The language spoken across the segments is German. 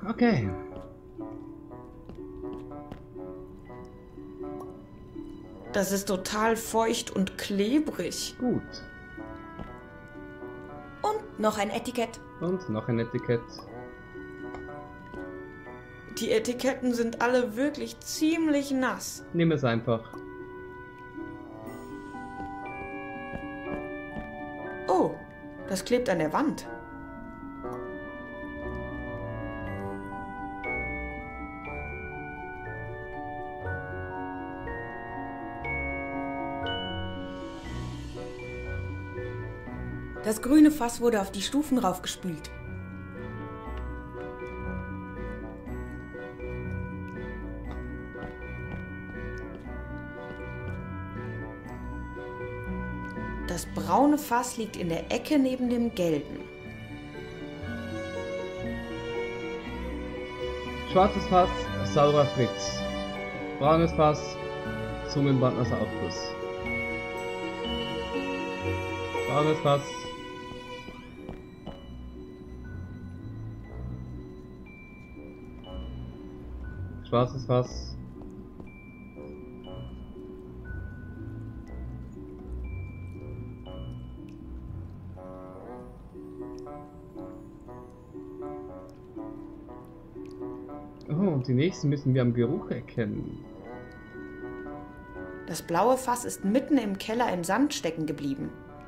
Okay. Das ist total feucht und klebrig. Gut. Und noch ein Etikett. Und noch ein Etikett. Die Etiketten sind alle wirklich ziemlich nass. Nimm es einfach. Oh, das klebt an der Wand. Das grüne Fass wurde auf die Stufen raufgespült. Das braune Fass liegt in der Ecke neben dem gelben. Schwarzes Fass, saurer Fritz. Braunes Fass, Zungenbrandnasser Aufguss. Braunes Fass. Schwarzes Fass. Oh, und die nächsten müssen wir am Geruch erkennen. Das blaue Fass ist mitten im Keller im Sand stecken geblieben.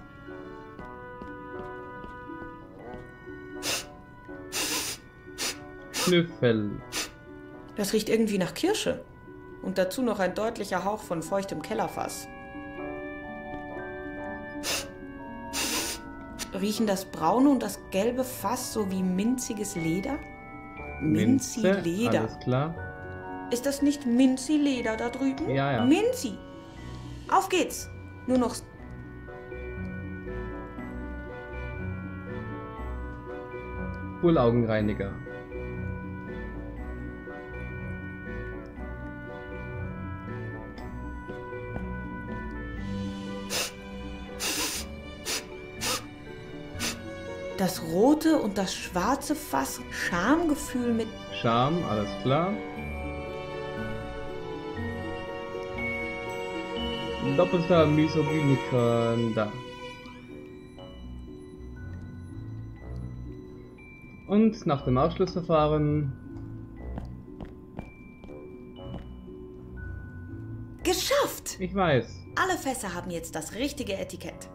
Schnüffel. Das riecht irgendwie nach Kirsche. Und dazu noch ein deutlicher Hauch von feuchtem Kellerfass. Riechen das braune und das gelbe Fass so wie minziges Leder? Minze, Minzi-Leder. alles klar. Ist das nicht Minzi-Leder da drüben? Ja, ja. Minzi! Auf geht's! Nur noch... Bullaugenreiniger. Das rote und das schwarze Fass, Schamgefühl mit... Scham, alles klar. Doppelter Misogyniker, da. Und nach dem Ausschlussverfahren... Geschafft! Ich weiß. Alle Fässer haben jetzt das richtige Etikett.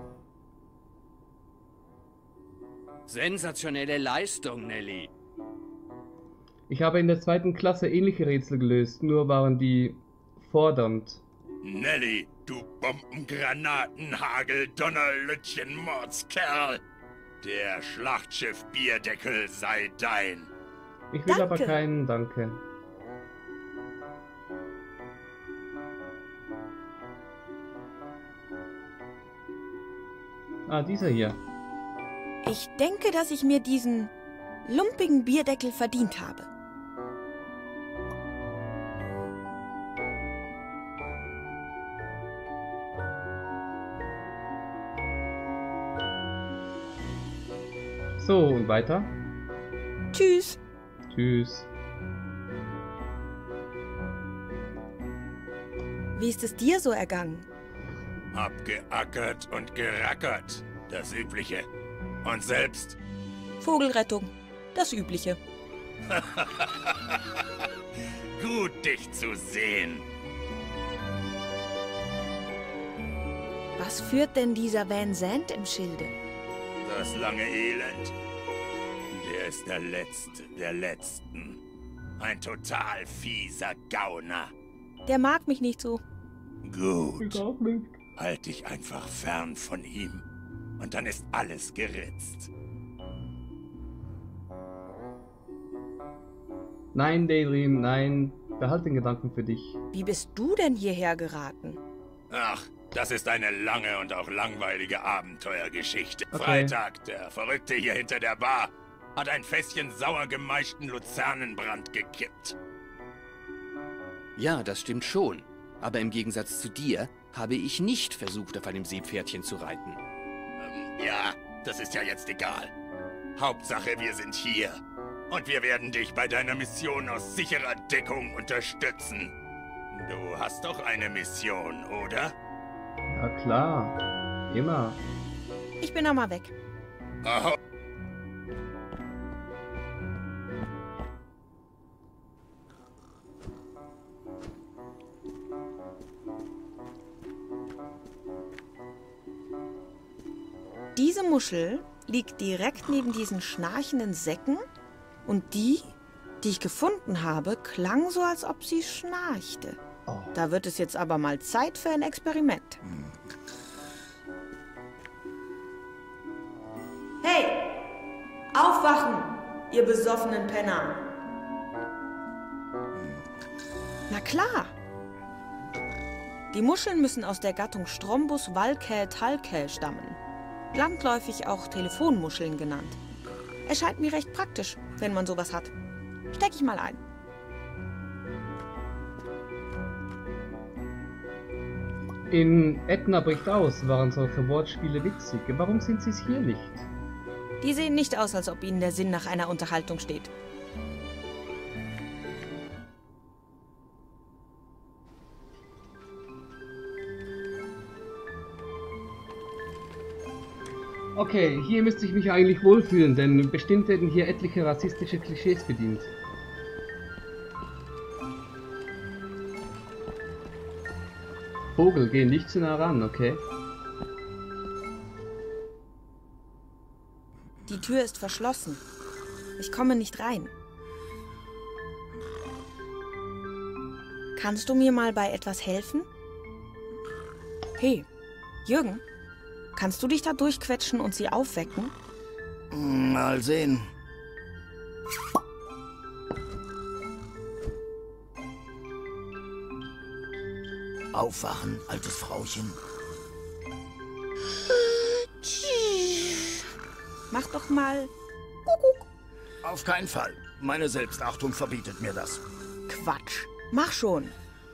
Sensationelle Leistung, Nelly. Ich habe in der 2. Klasse ähnliche Rätsel gelöst, nur waren die fordernd. Nelly, du Bombengranatenhagel, Donnerlütchen, Mordskerl. Der Schlachtschiff-Bierdeckel sei dein. Ich will aber Danke. keinen, danke. Ah, dieser hier. Ich denke, dass ich mir diesen lumpigen Bierdeckel verdient habe. So, und weiter. Tschüss. Tschüss. Wie ist es dir so ergangen? Abgeackert und gerackert. Das Übliche. Und selbst? Vogelrettung. Das Übliche. Gut, dich zu sehen. Was führt denn dieser Van Sant im Schilde? Das lange Elend. Der ist der Letzte der Letzten. Ein total fieser Gauner. Der mag mich nicht so. Gut. auch nicht. Halt dich einfach fern von ihm. Und dann ist alles geritzt. Nein, Daydream, nein. Behalt den Gedanken für dich. Wie bist du denn hierher geraten? Ach, das ist eine lange und auch langweilige Abenteuergeschichte. Okay. Freitag, der Verrückte hier hinter der Bar, hat ein Fässchen sauer gemeischten Luzernenbrand gekippt. Ja, das stimmt schon. Aber im Gegensatz zu dir habe ich nicht versucht, auf einem Seepferdchen zu reiten. Ja, das ist ja jetzt egal. Hauptsache, wir sind hier. Und wir werden dich bei deiner Mission aus sicherer Deckung unterstützen. Du hast doch eine Mission, oder? Ja klar. Immer. Ich bin noch mal weg. Aha. Diese Muschel liegt direkt neben diesen schnarchenden Säcken und die ich gefunden habe, klang so, als ob sie schnarchte. Oh. Da wird es jetzt aber mal Zeit für ein Experiment. Hey! Aufwachen, ihr besoffenen Penner! Na klar! Die Muscheln müssen aus der Gattung Strombus valcae talcae stammen. Landläufig auch Telefonmuscheln genannt. Erscheint mir recht praktisch, wenn man sowas hat. Steck ich mal ein. In Ätna bricht aus waren solche Wortspiele witzig. Warum sind sie es hier nicht? Die sehen nicht aus, als ob ihnen der Sinn nach einer Unterhaltung steht. Okay, hier müsste ich mich eigentlich wohlfühlen, denn bestimmt werden hier etliche rassistische Klischees bedient. Vogel, geh nicht zu nah ran, okay? Die Tür ist verschlossen. Ich komme nicht rein. Kannst du mir mal bei etwas helfen? Hey, Jürgen, kannst du dich da durchquetschen und sie aufwecken? Mal sehen. Aufwachen, altes Frauchen. Mach doch mal Kuckuck. Auf keinen Fall. Meine Selbstachtung verbietet mir das. Quatsch. Mach schon.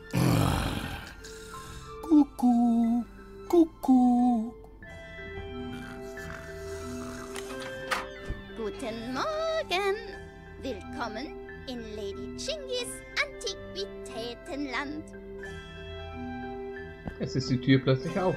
Kuckuck, Kuckuck. Guten Morgen. Willkommen in Lady Chingis Antiquitätenland. Es ist die Tür plötzlich auf.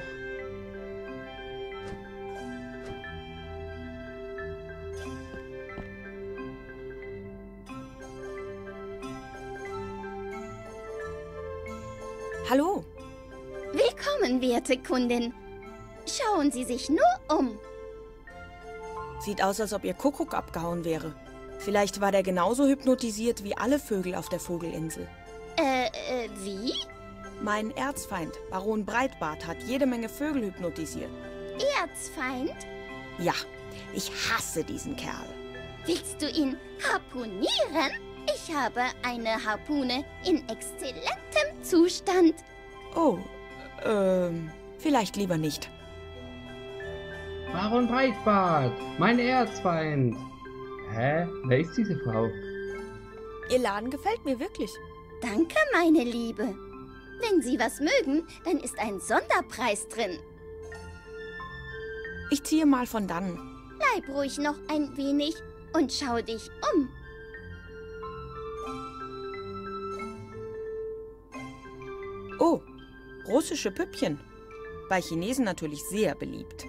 Hallo. Willkommen, werte Kundin. Schauen Sie sich nur um. Sieht aus, als ob ihr Kuckuck abgehauen wäre. Vielleicht war der genauso hypnotisiert wie alle Vögel auf der Vogelinsel. Wie? Mein Erzfeind, Baron Breitbart, hat jede Menge Vögel hypnotisiert. Erzfeind? Ja, ich hasse diesen Kerl. Willst du ihn harpunieren? Ich habe eine Harpune in exzellentem Zustand. Oh, vielleicht lieber nicht. Baron Breitbart, mein Erzfeind. Hä? Wer ist diese Frau? Ihr Laden gefällt mir wirklich. Danke, meine Liebe. Wenn Sie was mögen, dann ist ein Sonderpreis drin. Ich ziehe mal von dannen. Bleib ruhig noch ein wenig und schau dich um. Oh, russische Püppchen. Bei Chinesen natürlich sehr beliebt.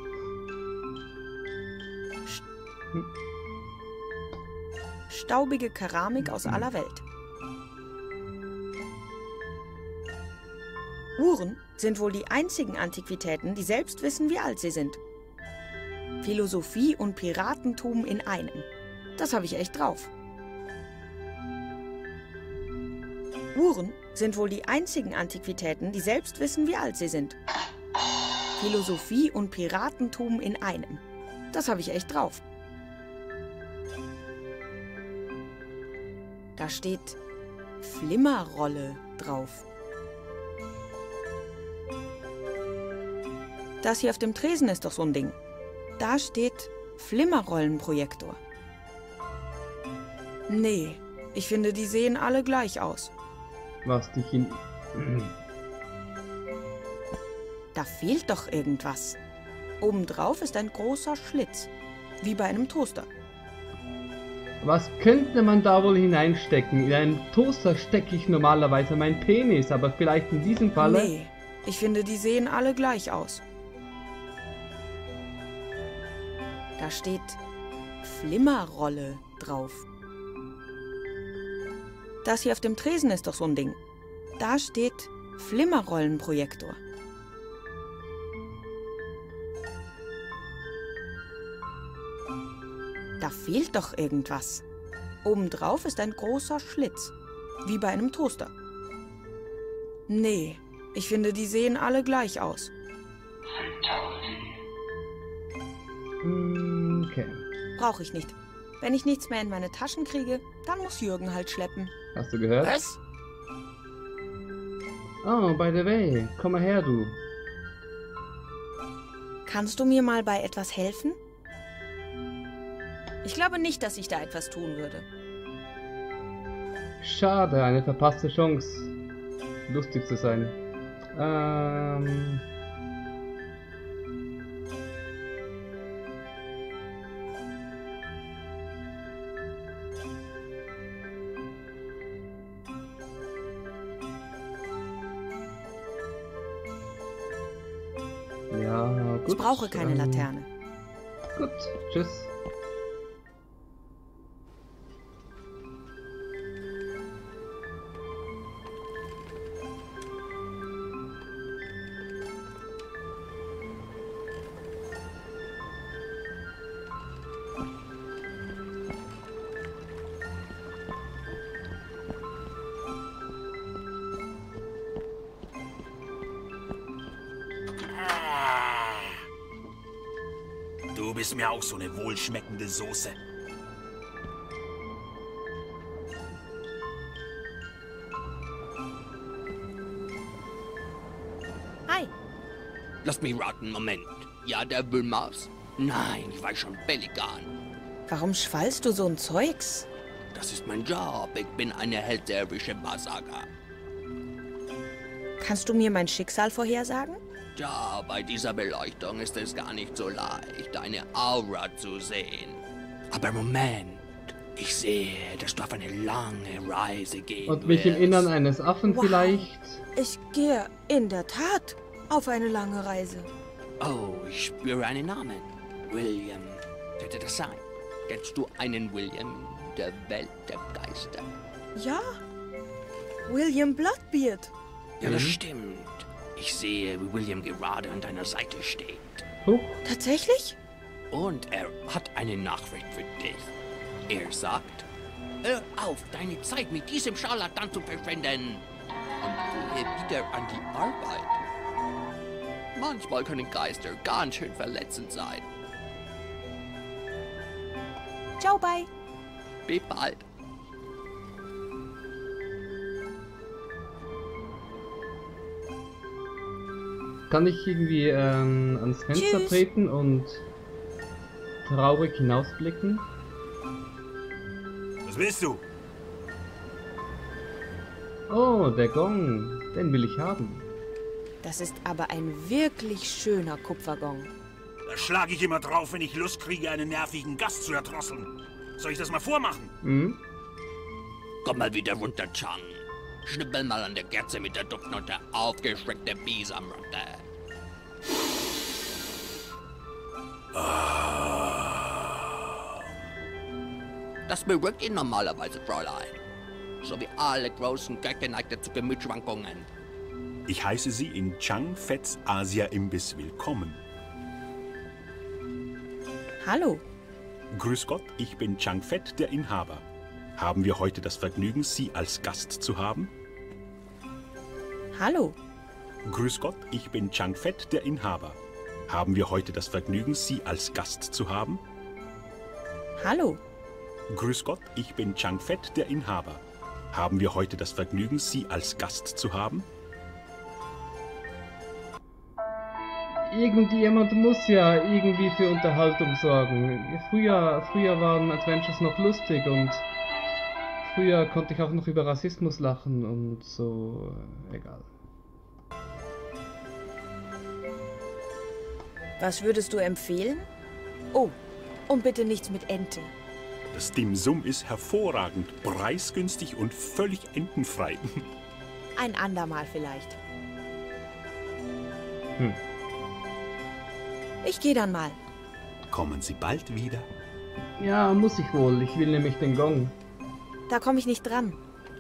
Staubige Keramik aus aller Welt. Uhren sind wohl die einzigen Antiquitäten, die selbst wissen, wie alt sie sind. Philosophie und Piratentum in einem. Das habe ich echt drauf. Uhren sind wohl die einzigen Antiquitäten, die selbst wissen, wie alt sie sind. Philosophie und Piratentum in einem. Das habe ich echt drauf. Da steht Flimmerrolle drauf. Das hier auf dem Tresen ist doch so ein Ding. Da steht Flimmerrollenprojektor. Nee, ich finde, die sehen alle gleich aus. Was dich in... Da fehlt doch irgendwas. Obendrauf ist ein großer Schlitz, wie bei einem Toaster. Was könnte man da wohl hineinstecken? In einen Toaster stecke ich normalerweise meinen Penis, aber vielleicht in diesem Fall... Nee, ich finde, die sehen alle gleich aus. Da steht Flimmerrolle drauf. Das hier auf dem Tresen ist doch so ein Ding. Da steht Flimmerrollenprojektor. Da fehlt doch irgendwas. Obendrauf ist ein großer Schlitz, wie bei einem Toaster. Nee, ich finde, die sehen alle gleich aus. Okay. Brauche ich nicht. Wenn ich nichts mehr in meine Taschen kriege, dann muss Jürgen halt schleppen. Hast du gehört? Was? Oh, by the way, komm mal her, du. Kannst du mir mal bei etwas helfen? Ich glaube nicht, dass ich da etwas tun würde. Schade, eine verpasste Chance, lustig zu sein. Ja, gut. Ich brauche keine Laterne. Gut, tschüss. Du bist mir auch so eine wohlschmeckende Soße. Hi. Lass mich raten, Moment. Ja, der Wühlmaus? Nein, ich weiß schon, Pelikan. Warum schwallst du so ein Zeugs? Das ist mein Job. Ich bin eine hellseherische Wahrsager. Kannst du mir mein Schicksal vorhersagen? Ja, bei dieser Beleuchtung ist es gar nicht so leicht, deine Aura zu sehen. Aber Moment, ich sehe, dass du auf eine lange Reise gehen Und mich im wirst. Innern eines Affen Wow. vielleicht? Ich gehe in der Tat auf eine lange Reise. Oh, ich spüre einen Namen. William. Könnte das sein? Kennst du einen William der Welt der Geister? Ja, William Bloodbeard. Ja, das stimmt. Ich sehe, wie William gerade an deiner Seite steht. Huch, Tatsächlich? Und er hat eine Nachricht für dich. Er sagt, hör auf, deine Zeit mit diesem Scharlatan zu verschwenden. Und gehe wieder an die Arbeit. Manchmal können Geister ganz schön verletzend sein. Ciao, bye. Bis bald. kann ich irgendwie ans Fenster Tschüss. treten und traurig hinausblicken? Was willst du? Oh, der Gong. Den will ich haben. Das ist aber ein wirklich schöner Kupfergong. Da schlage ich immer drauf, wenn ich Lust kriege, einen nervigen Gast zu erdrosseln. Soll ich das mal vormachen? Hm? Komm mal wieder runter, Chang. Schnippel mal an der Kerze mit der Duftnote, aufgeschreckte Bisamratte. Das beruhigt ihn normalerweise, Fräulein. So wie alle großen Köche neigt er zu Gemütsschwankungen. Ich heiße Sie in Chang Fets Asia-Imbiss willkommen. Hallo. Grüß Gott, ich bin Chang Fett, der Inhaber. Haben wir heute das Vergnügen, Sie als Gast zu haben? Hallo. Grüß Gott, ich bin Chang Fett, der Inhaber. Haben wir heute das Vergnügen, Sie als Gast zu haben? Hallo. Grüß Gott, ich bin Chang Fett, der Inhaber. Haben wir heute das Vergnügen, Sie als Gast zu haben? Irgendjemand muss ja irgendwie für Unterhaltung sorgen. Früher waren Adventures noch lustig und früher konnte ich auch noch über Rassismus lachen und so. Egal. Was würdest du empfehlen? Oh, und bitte nichts mit Ente. Das Dim Sum ist hervorragend, preisgünstig und völlig entenfrei. Ein andermal vielleicht. Ich gehe dann mal. Kommen Sie bald wieder? Ja, muss ich wohl. Ich will nämlich den Gong. Da komme ich nicht dran.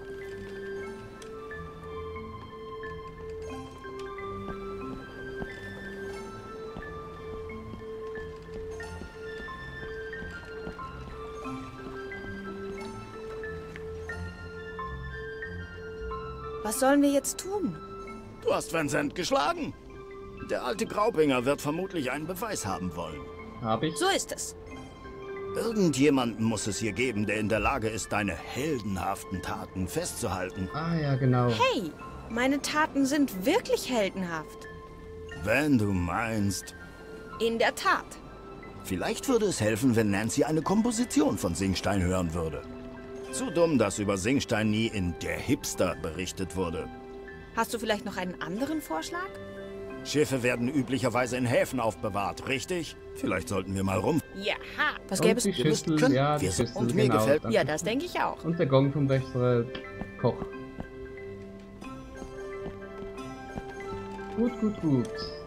Was sollen wir jetzt tun? Du hast Vincent geschlagen. Der alte Graupinger wird vermutlich einen Beweis haben wollen. Hab ich? So ist es. Irgendjemanden muss es hier geben, der in der Lage ist, deine heldenhaften Taten festzuhalten. Ah ja, genau. Hey, meine Taten sind wirklich heldenhaft. Wenn du meinst. In der Tat. Vielleicht würde es helfen, wenn Nancy eine Komposition von Singstein hören würde. Zu dumm, dass über Singstein nie in Der Hipster berichtet wurde. Hast du vielleicht noch einen anderen Vorschlag? Schiffe werden üblicherweise in Häfen aufbewahrt, richtig? Vielleicht sollten wir mal rum. Ja, was Und gäbe es? die Wir müssen Schüssel, können. ja, die Wir sind- Schüssel, und mir genau. gefällt- danke. Ja, das denke ich auch. Und der Gong vom Wächter Koch. Gut, gut, gut.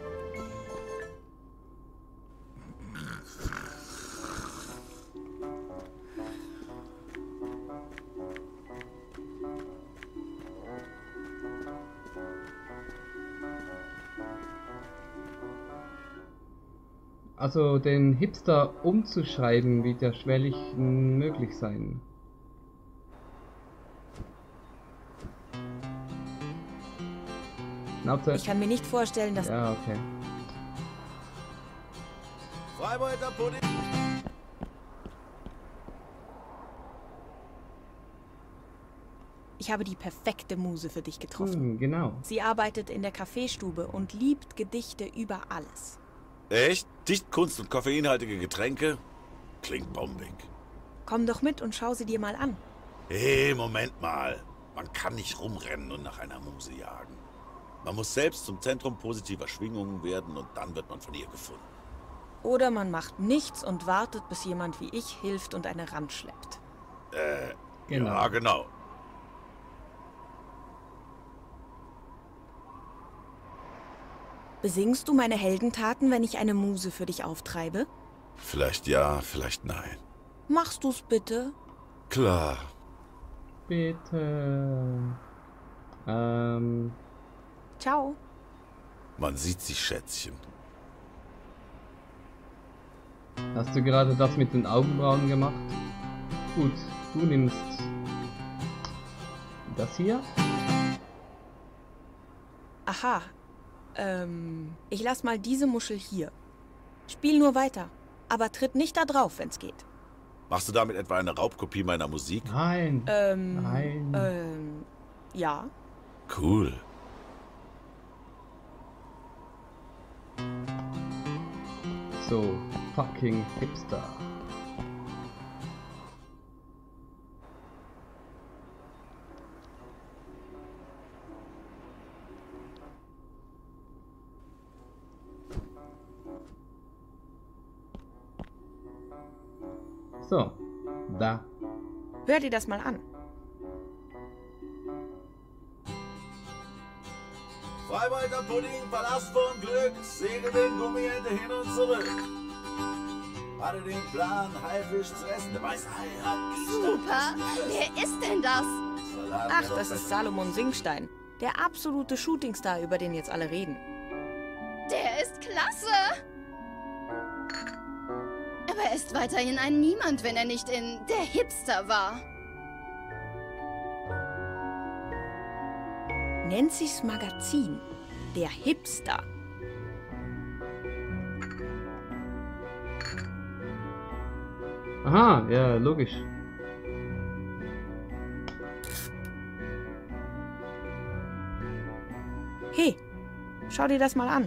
Also den Hipster umzuschreiben wird ja schwerlich möglich sein. Schnauze. Ich kann mir nicht vorstellen, dass... Ja, okay. Freibeuter Pudding. Ich habe die perfekte Muse für dich getroffen. Genau. Sie arbeitet in der Kaffeestube und liebt Gedichte über alles. Echt? Dichtkunst und koffeinhaltige Getränke? Klingt bombig. Komm doch mit und schau sie dir mal an. Hey, Moment mal. Man kann nicht rumrennen und nach einer Muse jagen. Man muss selbst zum Zentrum positiver Schwingungen werden und dann wird man von ihr gefunden. Oder man macht nichts und wartet, bis jemand wie ich hilft und eine ranschleppt. Genau. Ja, genau. Besingst du meine Heldentaten, wenn ich eine Muse für dich auftreibe? Vielleicht ja, vielleicht nein. Machst du's bitte? Klar. Bitte. Ciao. Man sieht sich, Schätzchen. Hast du gerade das mit den Augenbrauen gemacht? Gut, du nimmst das hier. Aha. Ich lass mal diese Muschel hier. Spiel nur weiter, aber tritt nicht da drauf, wenn's geht. Machst du damit etwa eine Raubkopie meiner Musik? Nein. Nein. Ja. Cool. So, fucking Hipster. So, da. Hör dir das mal an. Freibeuter Pudding, Palast von Glück, segel den Gummiente hin und zurück. Hatte den Plan, Haifisch zu essen, der Weißhai hat Super. Wer ist denn das? Ach, das ist Salomon Singstein. Der absolute Shootingstar, über den jetzt alle reden. Der ist klasse. Aber er ist weiterhin ein Niemand, wenn er nicht in Der Hipster war. Nancy's Magazin. Der Hipster. Aha, ja, logisch. Hey, schau dir das mal an.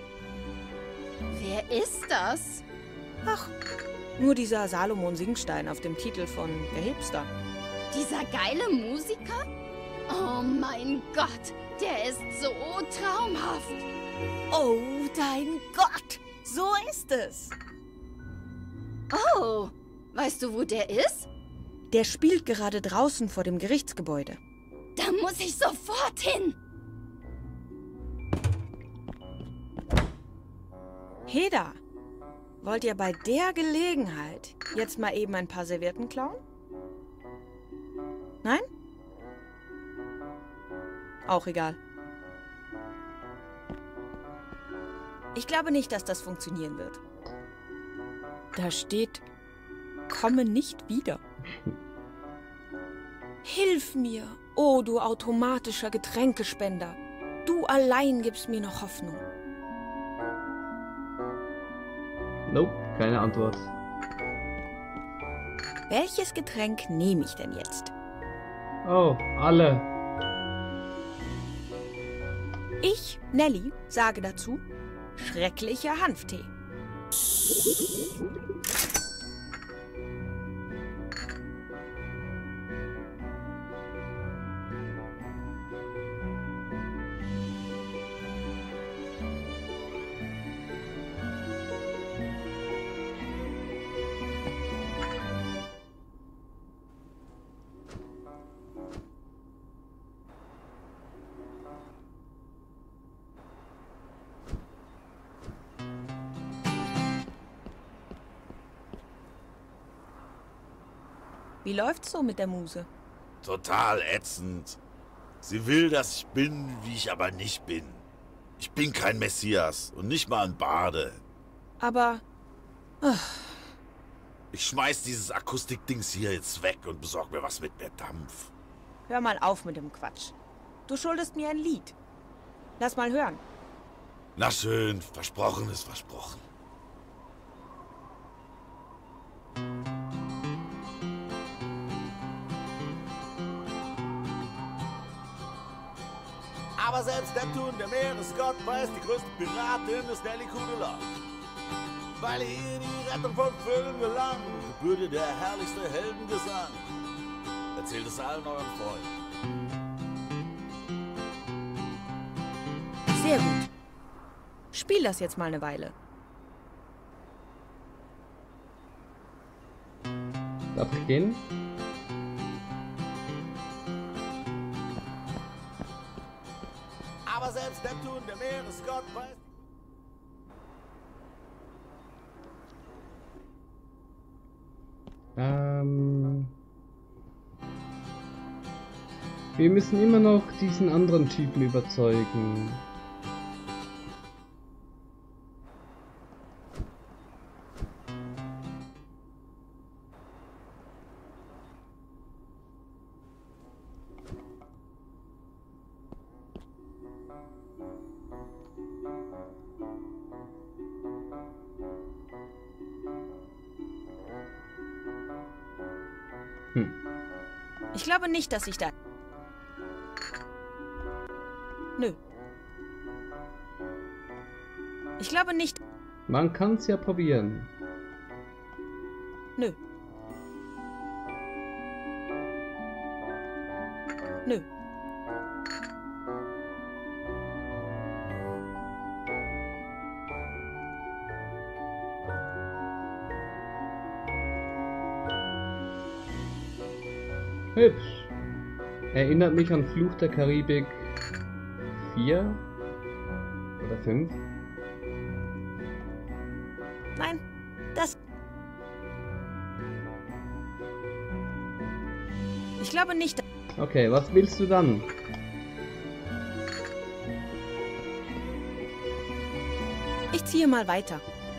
Wer ist das? Ach, nur dieser Salomon Singstein auf dem Titel von Der Hipster. Dieser geile Musiker? Oh mein Gott, der ist so traumhaft. Oh, dein Gott! So ist es. Oh, Weißt du, wo der ist? Der spielt gerade draußen vor dem Gerichtsgebäude. Da muss ich sofort hin. Heda, wollt ihr bei der Gelegenheit jetzt mal eben ein paar Servietten klauen? Nein? Auch egal. Ich glaube nicht, dass das funktionieren wird. Da steht, komme nicht wieder. Hilf mir, oh du automatischer Getränkespender. Du allein gibst mir noch Hoffnung. Nope, keine Antwort. Welches Getränk nehme ich denn jetzt? Oh, alle. Ich, Nelly, sage dazu, schrecklicher Hanftee. Wie läuft's so mit der Muse? Total ätzend. Sie will, dass ich bin, wie ich aber nicht bin. Ich bin kein Messias und nicht mal ein Bade. Aber... Ich schmeiß dieses Akustikdings hier jetzt weg und besorg mir was mit mehr Dampf. Hör mal auf mit dem Quatsch. Du schuldest mir ein Lied. Lass mal hören. Na schön, versprochen ist versprochen. Aber selbst Neptun, der Meeresgott, weiß, die größte Piratin ist Nelly Kudelot. Weil ihr die Rettung von Vögeln gelang, gebührt ihr der herrlichste Heldengesang. Erzählt es allen euren Freunden. Sehr gut. Spiel das jetzt mal eine Weile. Darf ich gehen? Aber selbst Neptun, der Meeresgott, weiß... Wir müssen immer noch diesen anderen Typen überzeugen. Ich glaube nicht, dass ich da... Nö. Ich glaube nicht... Man kann es ja probieren. Nö. Nö. Hübsch. Erinnert mich an Fluch der Karibik 4 oder 5. Nein, das... Ich glaube nicht... Okay, was willst du dann? Ich ziehe mal weiter.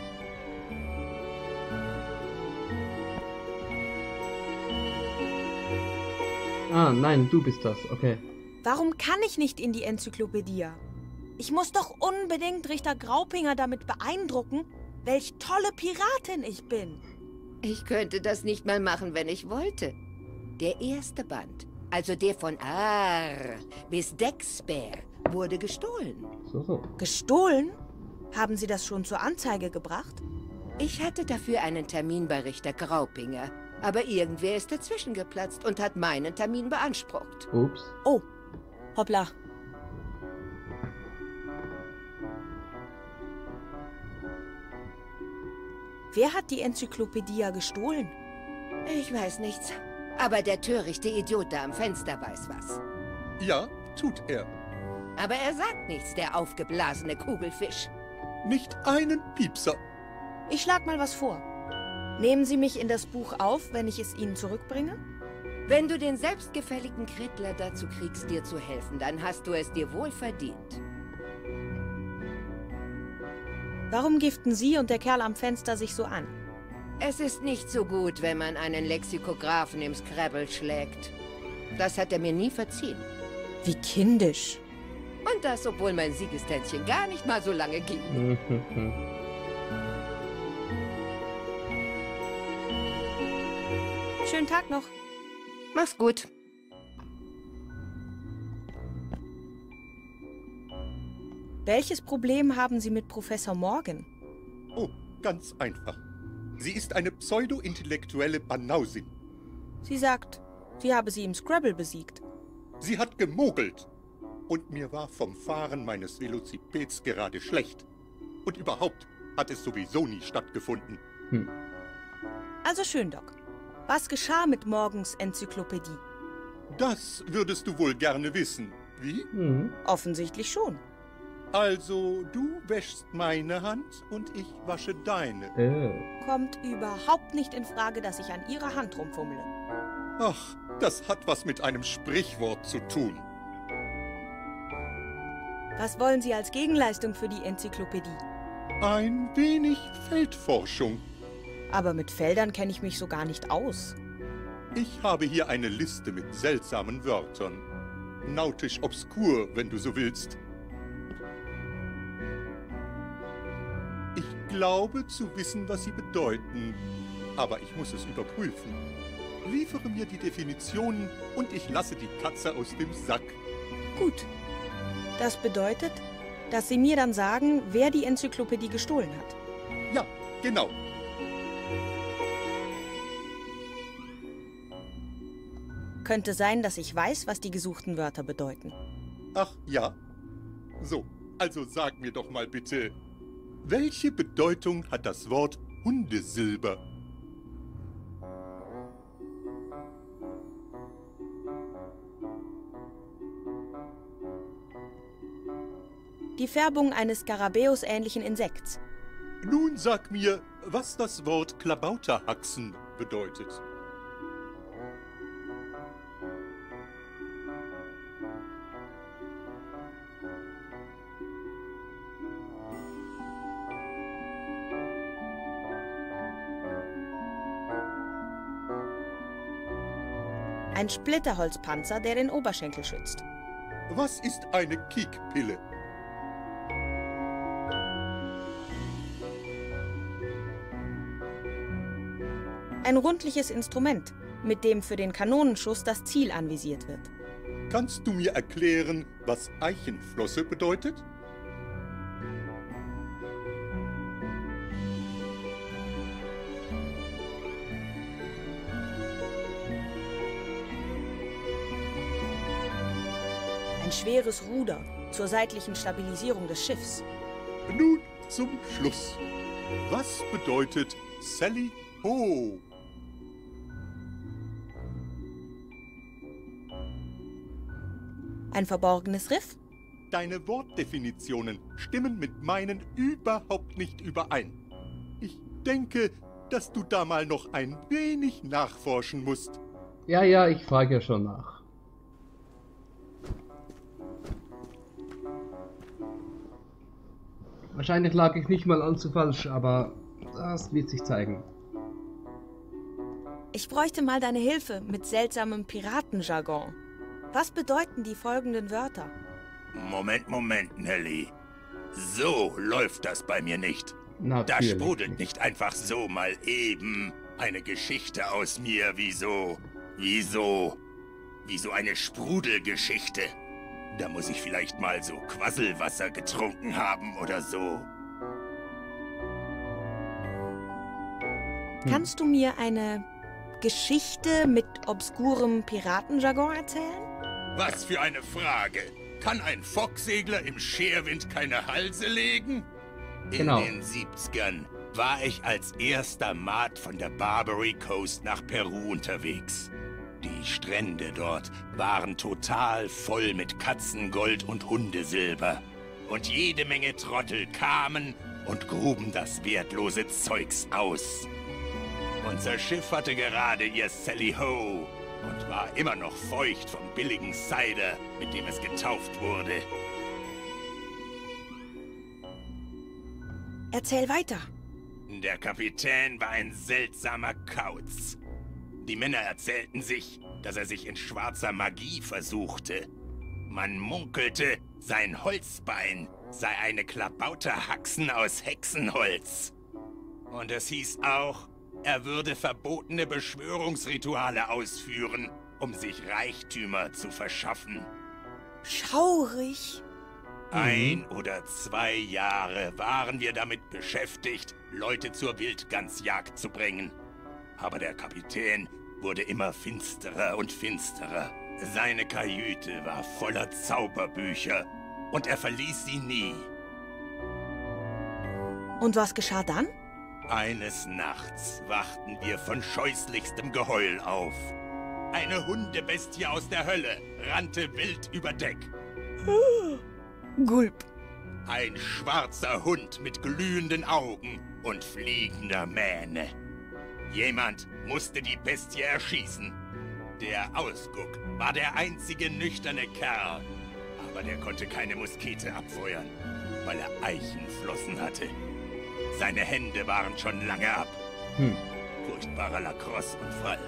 Ah, nein, du bist das, okay. Warum kann ich nicht in die Enzyklopädie? Ich muss doch unbedingt Richter Graupinger damit beeindrucken, welch tolle Piratin ich bin. Ich könnte das nicht mal machen, wenn ich wollte. Der erste Band, also der von Arr bis Dexper, wurde gestohlen. So. Gestohlen? Haben Sie das schon zur Anzeige gebracht? Ich hatte dafür einen Termin bei Richter Graupinger. Aber irgendwer ist dazwischen geplatzt und hat meinen Termin beansprucht. Ups. Oh, hoppla. Wer hat die Enzyklopädie gestohlen? Ich weiß nichts. Aber der törichte Idiot da am Fenster weiß was. Ja, tut er. Aber er sagt nichts, der aufgeblasene Kugelfisch. Nicht einen Piepser. Ich schlag mal was vor. Nehmen Sie mich in das Buch auf, wenn ich es Ihnen zurückbringe? Wenn du den selbstgefälligen Krittler dazu kriegst, dir zu helfen, dann hast du es dir wohl verdient. Warum giften Sie und der Kerl am Fenster sich so an? Es ist nicht so gut, wenn man einen Lexikographen im Scrabble schlägt. Das hat er mir nie verziehen. Wie kindisch. Und das, obwohl mein Siegestänzchen gar nicht mal so lange ging. Schönen Tag noch. Mach's gut. Welches Problem haben Sie mit Professor Morgan? Oh, ganz einfach. Sie ist eine pseudo-intellektuelle Banausin. Sie sagt, sie habe sie im Scrabble besiegt. Sie hat gemogelt. Und mir war vom Fahren meines Velocipeds gerade schlecht. Und überhaupt hat es sowieso nie stattgefunden. Also schön, Doc. Was geschah mit Morgens Enzyklopädie? Das würdest du wohl gerne wissen. Wie? Offensichtlich schon. Also, du wäschst meine Hand und ich wasche deine. Kommt überhaupt nicht in Frage, dass ich an Ihrer Hand rumfummle. Ach, das hat was mit einem Sprichwort zu tun. Was wollen Sie als Gegenleistung für die Enzyklopädie? Ein wenig Feldforschung. Aber mit Feldern kenne ich mich so gar nicht aus. Ich habe hier eine Liste mit seltsamen Wörtern. Nautisch obskur, wenn du so willst. Ich glaube zu wissen, was sie bedeuten. Aber ich muss es überprüfen. Liefere mir die Definitionen und ich lasse die Katze aus dem Sack. Gut. Das bedeutet, dass Sie mir dann sagen, wer die Enzyklopädie gestohlen hat. Ja, genau. Könnte sein, dass ich weiß, was die gesuchten Wörter bedeuten. Ach ja? So, also sag mir doch mal bitte, welche Bedeutung hat das Wort Hundesilber? Die Färbung eines Skarabäus-ähnlichen Insekts. Nun sag mir, was das Wort Klabauterhaxen bedeutet. Ein Splitterholzpanzer, der den Oberschenkel schützt. Was ist eine Kiekpille? Ein rundliches Instrument, mit dem für den Kanonenschuss das Ziel anvisiert wird. Kannst du mir erklären, was Eichenflosse bedeutet? Ein schweres Ruder zur seitlichen Stabilisierung des Schiffs. Nun zum Schluss. Was bedeutet Sally Ho? Ein verborgenes Riff? Deine Wortdefinitionen stimmen mit meinen überhaupt nicht überein. Ich denke, dass du da mal noch ein wenig nachforschen musst. Ja, ich frage ja schon nach. Wahrscheinlich lag ich nicht mal allzu falsch, aber das wird sich zeigen. Ich bräuchte mal deine Hilfe mit seltsamem Piratenjargon. Was bedeuten die folgenden Wörter? Moment, Nelly. So läuft das bei mir nicht. Da sprudelt nicht einfach so mal eben eine Geschichte aus mir wie so eine Sprudelgeschichte. Da muss ich vielleicht mal so Quasselwasser getrunken haben oder so. Kannst du mir eine Geschichte mit obskurem Piratenjargon erzählen? Was für eine Frage. Kann ein Focksegler im Scherwind keine Halse legen? In Genau. den 70ern war ich als erster Maat von der Barbary Coast nach Peru unterwegs. Die Strände dort waren total voll mit Katzengold und Hundesilber. Und jede Menge Trottel kamen und gruben das wertlose Zeugs aus. Unser Schiff hatte gerade ihr Sally Ho und war immer noch feucht vom billigen Cider, mit dem es getauft wurde. Erzähl weiter. Der Kapitän war ein seltsamer Kauz. Die Männer erzählten sich, dass er sich in schwarzer Magie versuchte. Man munkelte, sein Holzbein sei eine Klabauterhaxen aus Hexenholz. Und es hieß auch, er würde verbotene Beschwörungsrituale ausführen, um sich Reichtümer zu verschaffen. Schaurig. 1 oder 2 Jahre waren wir damit beschäftigt, Leute zur Wildgansjagd zu bringen. Aber der Kapitän wurde immer finsterer und finsterer. Seine Kajüte war voller Zauberbücher und er verließ sie nie. Und was geschah dann? Eines Nachts wachten wir von scheußlichstem Geheul auf. Eine Hundebestie aus der Hölle rannte wild über Deck. Gulp. Ein schwarzer Hund mit glühenden Augen und fliegender Mähne. Jemand musste die Bestie erschießen. Der Ausguck war der einzige nüchterne Kerl, aber der konnte keine Muskete abfeuern, weil er Eichenflossen hatte. Seine Hände waren schon lange ab. Furchtbarer Lacrosse-Unfall.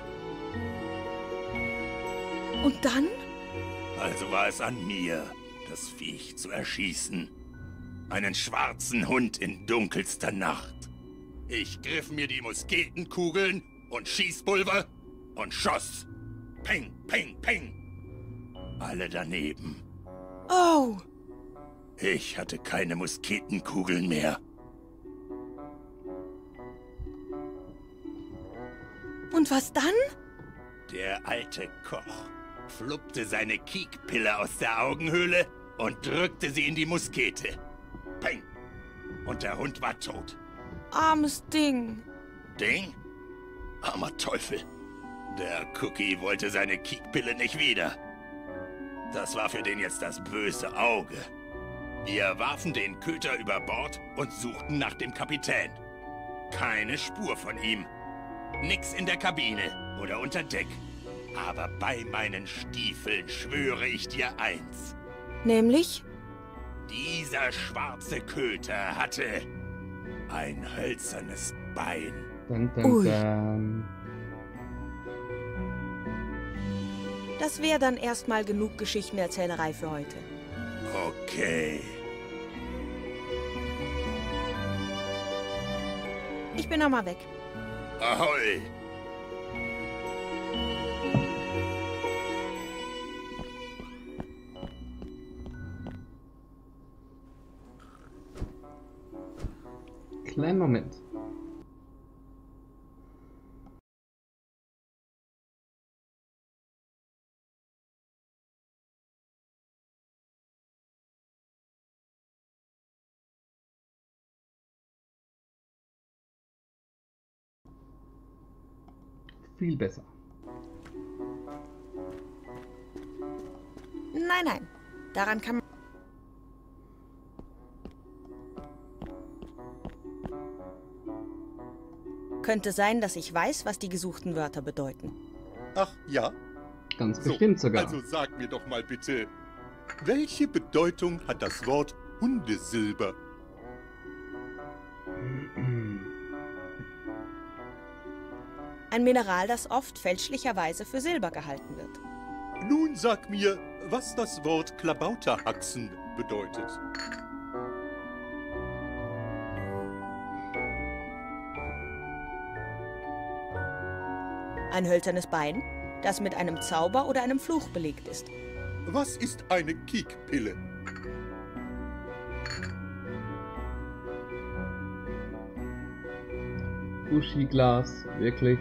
Und dann? Also war es an mir, das Viech zu erschießen. Einen schwarzen Hund in dunkelster Nacht. Ich griff mir die Musketenkugeln und Schießpulver und schoss. Peng, peng, peng. Alle daneben. Oh! Ich hatte keine Musketenkugeln mehr. Und was dann? Der alte Koch fluppte seine Kiekpille aus der Augenhöhle und drückte sie in die Muskete. Peng! Und der Hund war tot. Armes Ding. Ding? Armer Teufel. Der Cookie wollte seine Kiekpille nicht wieder. Das war für den jetzt das böse Auge. Wir warfen den Köter über Bord und suchten nach dem Kapitän. Keine Spur von ihm. Nix in der Kabine oder unter Deck. Aber bei meinen Stiefeln schwöre ich dir eins. Nämlich? Dieser schwarze Köter hatte ein hölzernes Bein. Dun, dun, dun. Das wäre dann erstmal genug Geschichtenerzählerei für heute. Okay. Ich bin noch mal weg. Ahoi! Kleinen Moment. Viel besser. Nein, nein. Daran kann man... Könnte sein, dass ich weiß, was die gesuchten Wörter bedeuten. Ach ja? Ganz bestimmt sogar. Also sag mir doch mal bitte, welche Bedeutung hat das Wort Hundesilber? Ein Mineral, das oft fälschlicherweise für Silber gehalten wird. Nun sag mir, was das Wort Klabauterhaxen bedeutet. Ein hölzernes Bein, das mit einem Zauber oder einem Fluch belegt ist. Was ist eine Kiekpille? Uschi-Glas, wirklich.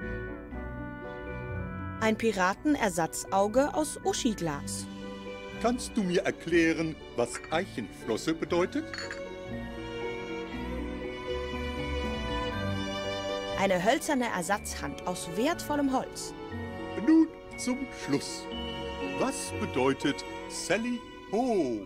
Ein Piratenersatzauge aus Uschi-Glas. Kannst du mir erklären, was Eichenflosse bedeutet? Eine hölzerne Ersatzhand aus wertvollem Holz. Nun zum Schluss. Was bedeutet Sally Ho?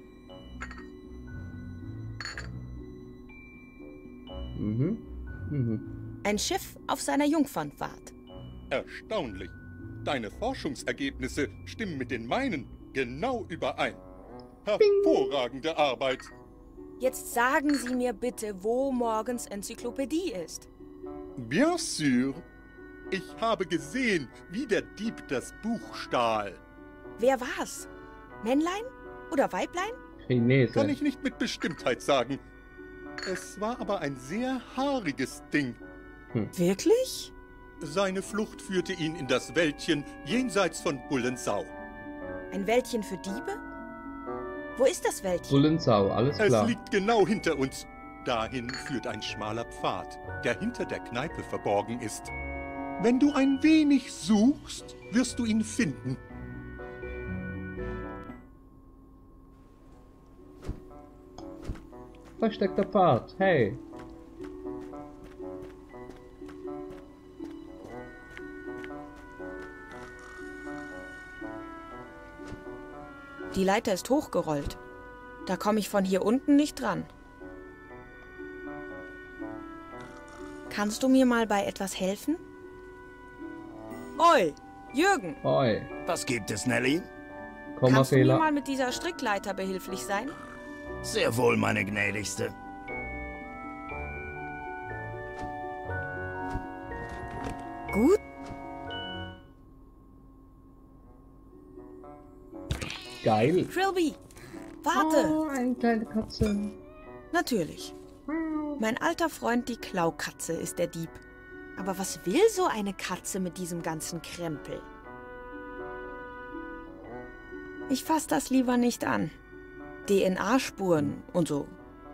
Ein Schiff auf seiner Jungfernfahrt. Erstaunlich. Deine Forschungsergebnisse stimmen mit den meinen genau überein. Hervorragende Arbeit. Jetzt sagen Sie mir bitte, wo Morgans Enzyklopädie ist. Bien sûr. Ich habe gesehen, wie der Dieb das Buch stahl. Wer war's? Männlein oder Weiblein? Chinese. Kann ich nicht mit Bestimmtheit sagen. Es war aber ein sehr haariges Ding. Wirklich? Seine Flucht führte ihn in das Wäldchen jenseits von Bullensau. Ein Wäldchen für Diebe? Wo ist das Wäldchen? Bullensau, alles klar. Es liegt genau hinter uns. Dahin führt ein schmaler Pfad, der hinter der Kneipe verborgen ist. Wenn du ein wenig suchst, wirst du ihn finden. Versteckter Pfad, hey. Die Leiter ist hochgerollt. Da komme ich von hier unten nicht dran. Kannst du mir mal bei etwas helfen? Oi, Jürgen. Oi. Was gibt es, Nelly? Kannst du mir Kommafehler. mal mit dieser Strickleiter behilflich sein? Sehr wohl, meine Gnädigste. Gut. Geil. Trilby, warte. Oh, eine kleine Katze. Natürlich. Mein alter Freund, die Klaukatze, ist der Dieb. Aber was will so eine Katze mit diesem ganzen Krempel? Ich fass das lieber nicht an. DNA-Spuren und so.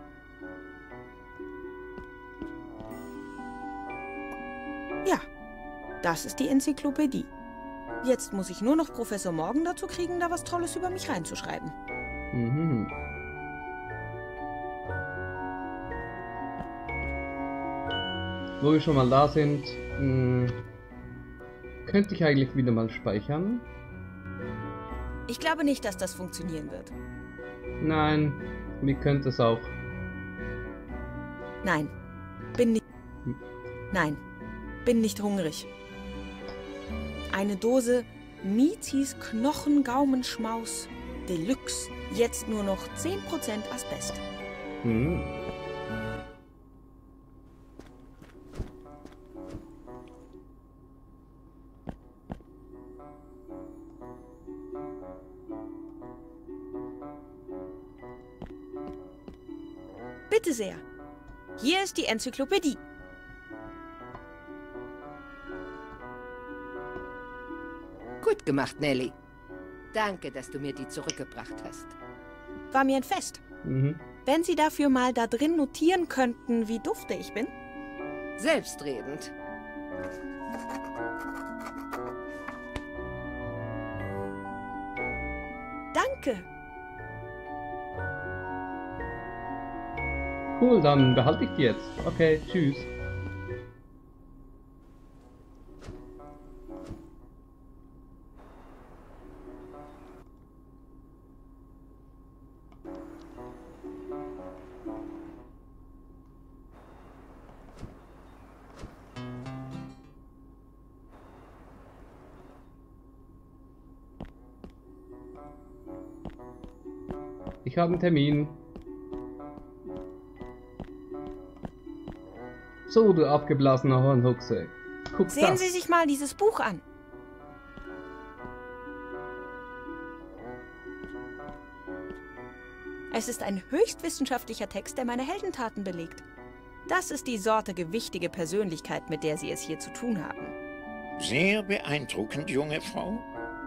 Ja, das ist die Enzyklopädie. Jetzt muss ich nur noch Professor Morgan dazu kriegen, da was Tolles über mich reinzuschreiben. Mhm. Wo wir schon mal da sind, könnte ich eigentlich wieder mal speichern? Ich glaube nicht, dass das funktionieren wird. Nein, wie könnte es auch? Nein, bin nicht... Nein, bin nicht hungrig. Eine Dose Mizis Knochengaumenschmaus Deluxe. Jetzt nur noch 10% Asbest. Mhm. Bitte sehr. Hier ist die Enzyklopädie. Gut gemacht, Nelly. Danke, dass du mir die zurückgebracht hast. War mir ein Fest. Mhm. Wenn Sie dafür mal da drin notieren könnten, wie dufte ich bin. Selbstredend. Danke. Cool, dann behalte ich die jetzt. Okay, tschüss. Ich habe einen Termin. So, du abgeblasener Hornhuchse. Guck Sehen das. Sie sich mal dieses Buch an. Es ist ein höchst wissenschaftlicher Text, der meine Heldentaten belegt. Das ist die Sorte gewichtige Persönlichkeit, mit der Sie es hier zu tun haben. Sehr beeindruckend, junge Frau.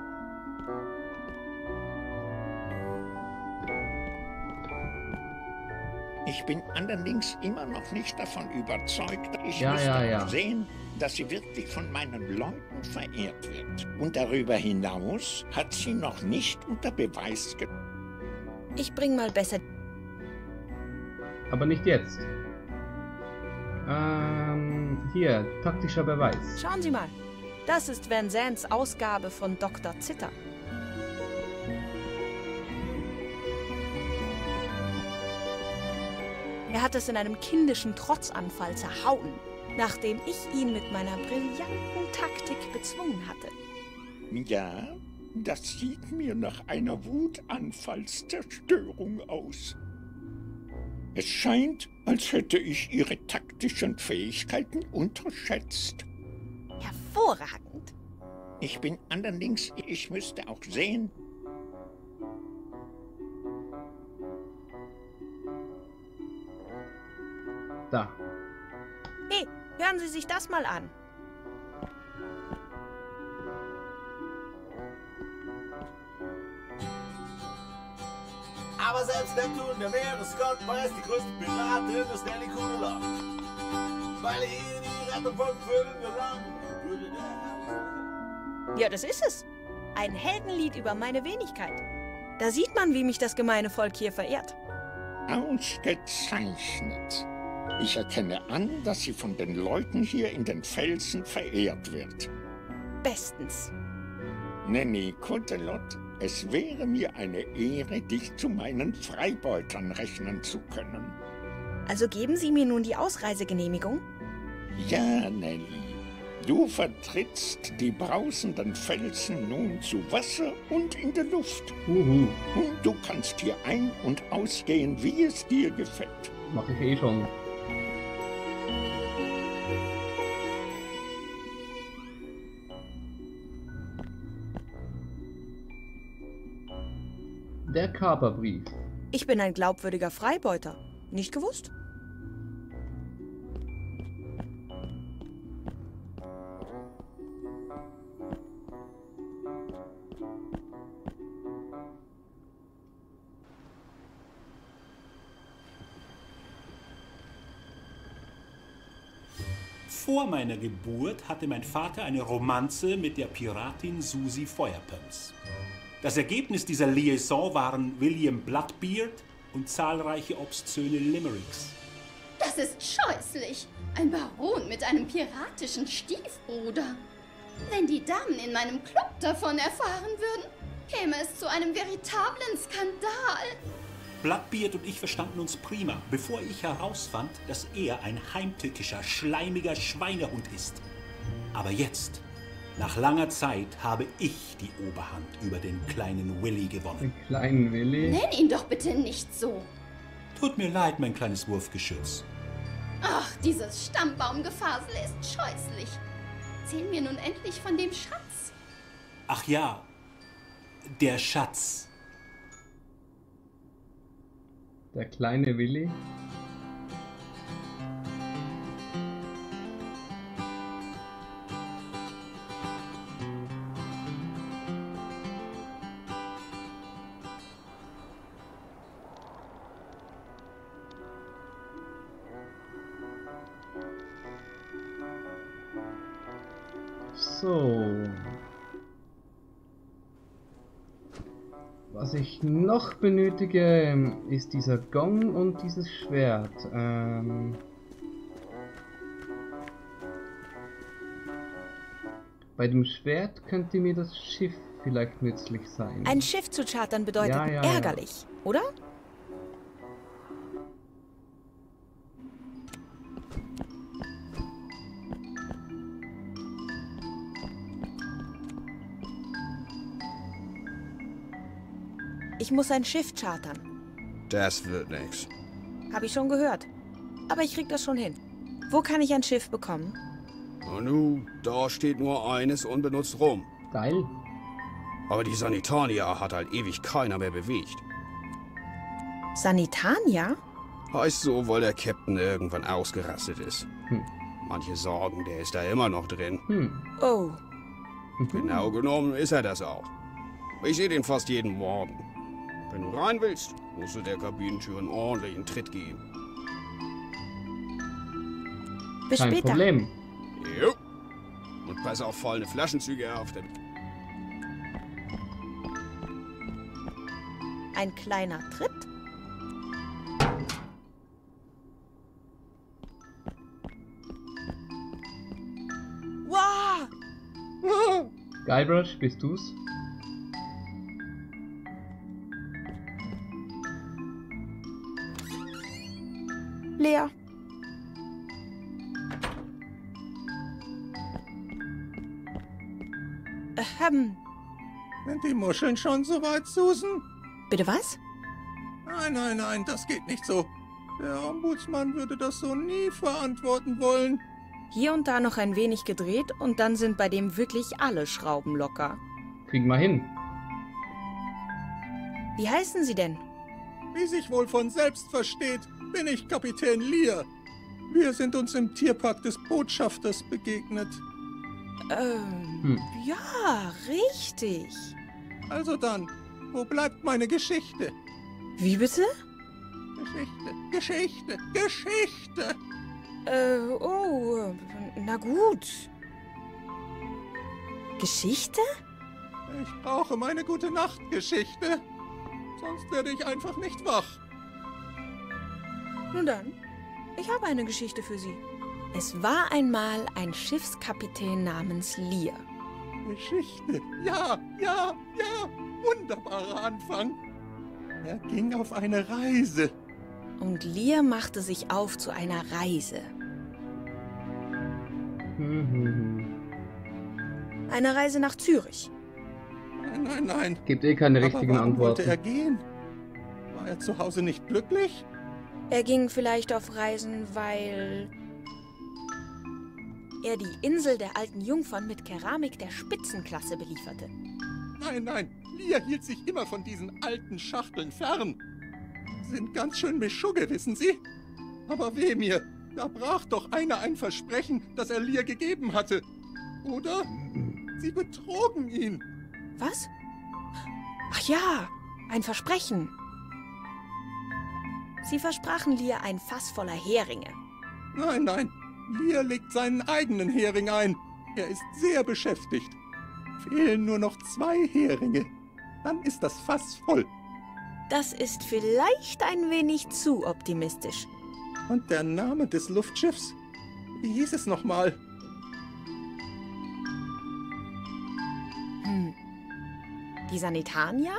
Ich bin allerdings immer noch nicht davon überzeugt. Ich müsste sehen, dass sie wirklich von meinen Leuten verehrt wird. Und darüber hinaus hat sie noch nicht unter Beweis gestellt. Ich bring mal besser... Aber nicht jetzt. Hier, taktischer Beweis. Schauen Sie mal. Das ist Van Zands Ausgabe von Dr. Zitter. Er hat es in einem kindischen Trotzanfall zerhauen, nachdem ich ihn mit meiner brillanten Taktik bezwungen hatte. Ja, das sieht mir nach einer Wutanfallszerstörung aus. Es scheint, als hätte ich Ihre taktischen Fähigkeiten unterschätzt. Hervorragend. Ich bin allerdings, ich müsste auch sehen. Da. Hey, hören Sie sich das mal an. Aber selbst Neptun, der Meeresgott, weiß die größte Piratin ist Nelly Kudelach. Weil ihr die Rettung von Vögeln gelangt, würde der Herr... Ja, das ist es. Ein Heldenlied über meine Wenigkeit. Da sieht man, wie mich das gemeine Volk hier verehrt. Ausgezeichnet. Ich erkenne an, dass sie von den Leuten hier in den Felsen verehrt wird. Bestens. Nenny Cotelot, es wäre mir eine Ehre, dich zu meinen Freibeutern rechnen zu können. Also geben Sie mir nun die Ausreisegenehmigung? Ja, Nelly. Du vertrittst die brausenden Felsen nun zu Wasser und in der Luft. Und du kannst hier ein- und ausgehen, wie es dir gefällt. Mach ich eh schon. Der Kaperbrief. Ich bin ein glaubwürdiger Freibeuter. Nicht gewusst? Vor meiner Geburt hatte mein Vater eine Romanze mit der Piratin Susie Feuerpumps. Das Ergebnis dieser Liaison waren William Bloodbeard und zahlreiche obszöne Limericks. Das ist scheußlich. Ein Baron mit einem piratischen Stiefbruder. Wenn die Damen in meinem Club davon erfahren würden, käme es zu einem veritablen Skandal. Bloodbeard und ich verstanden uns prima, bevor ich herausfand, dass er ein heimtückischer, schleimiger Schweinehund ist. Aber jetzt, nach langer Zeit, habe ich die Oberhand über den kleinen Willy gewonnen. Den kleinen Willy? Nenn ihn doch bitte nicht so. Tut mir leid, mein kleines Wurfgeschütz. Ach, dieses Stammbaumgefasel ist scheußlich. Erzähl mir nun endlich von dem Schatz. Ach ja, der Schatz. Der kleine Willy? So. Was ich noch benötige, ist dieser Gong und dieses Schwert. Bei dem Schwert könnte mir das Schiff vielleicht nützlich sein. Ein Schiff zu chartern bedeutet ärgerlich, oder? Ich muss ein Schiff chartern. Das wird nix. Habe ich schon gehört. Aber ich krieg das schon hin. Wo kann ich ein Schiff bekommen? Na nu, da steht nur eines unbenutzt rum. Geil. Aber die Sanitania hat halt ewig keiner mehr bewegt. Sanitania? Heißt so, weil der Captain irgendwann ausgerastet ist. Manche sagen, der ist da immer noch drin. Oh. Genau genommen ist er das auch. Ich sehe den fast jeden Morgen. Wenn du rein willst, musst du der Kabinentür einen ordentlichen Tritt geben. Bis Kein später. Problem. Jo. Und pass auf fallende Flaschenzüge auf. Ein kleiner Tritt. Guybrush, bist du's? Leer. Sind die Muscheln schon so weit, Susan? Bitte was? Nein, nein, nein, das geht nicht so. Der Ombudsmann würde das so nie verantworten wollen. Hier und da noch ein wenig gedreht und dann sind bei dem wirklich alle Schrauben locker. Kriegen wir hin. Wie heißen Sie denn? Wie sich wohl von selbst versteht, bin ich Kapitän Lear. Wir sind uns im Tierpark des Botschafters begegnet. Ja, richtig. Also dann, wo bleibt meine Geschichte? Wie bitte? Geschichte. Oh, na gut. Geschichte? Ich brauche meine Gute-Nacht-Geschichte. Sonst werde ich einfach nicht wach. Nun dann, ich habe eine Geschichte für Sie. Es war einmal ein Schiffskapitän namens Lear. Geschichte. Ja. Wunderbarer Anfang. Er ging auf eine Reise. Und Lear machte sich auf zu einer Reise. Eine Reise nach Zürich. Nein. Gibt eh keine richtigen warum Antworten. Wollte er gehen? War er zu Hause nicht glücklich? Er ging vielleicht auf Reisen, weil er die Insel der alten Jungfern mit Keramik der Spitzenklasse belieferte. Nein. Lear hielt sich immer von diesen alten Schachteln fern. Sind ganz schön Mischugge, wissen Sie? Aber weh mir, da brach doch einer ein Versprechen, das er Lear gegeben hatte. Oder? Sie betrogen ihn. Was? Ach ja, ein Versprechen. Sie versprachen Lear ein Fass voller Heringe. Nein. Lear legt seinen eigenen Hering ein. Er ist sehr beschäftigt. Fehlen nur noch 2 Heringe. Dann ist das Fass voll. Das ist vielleicht ein wenig zu optimistisch. Und der Name des Luftschiffs? Wie hieß es nochmal? Die Sanitania?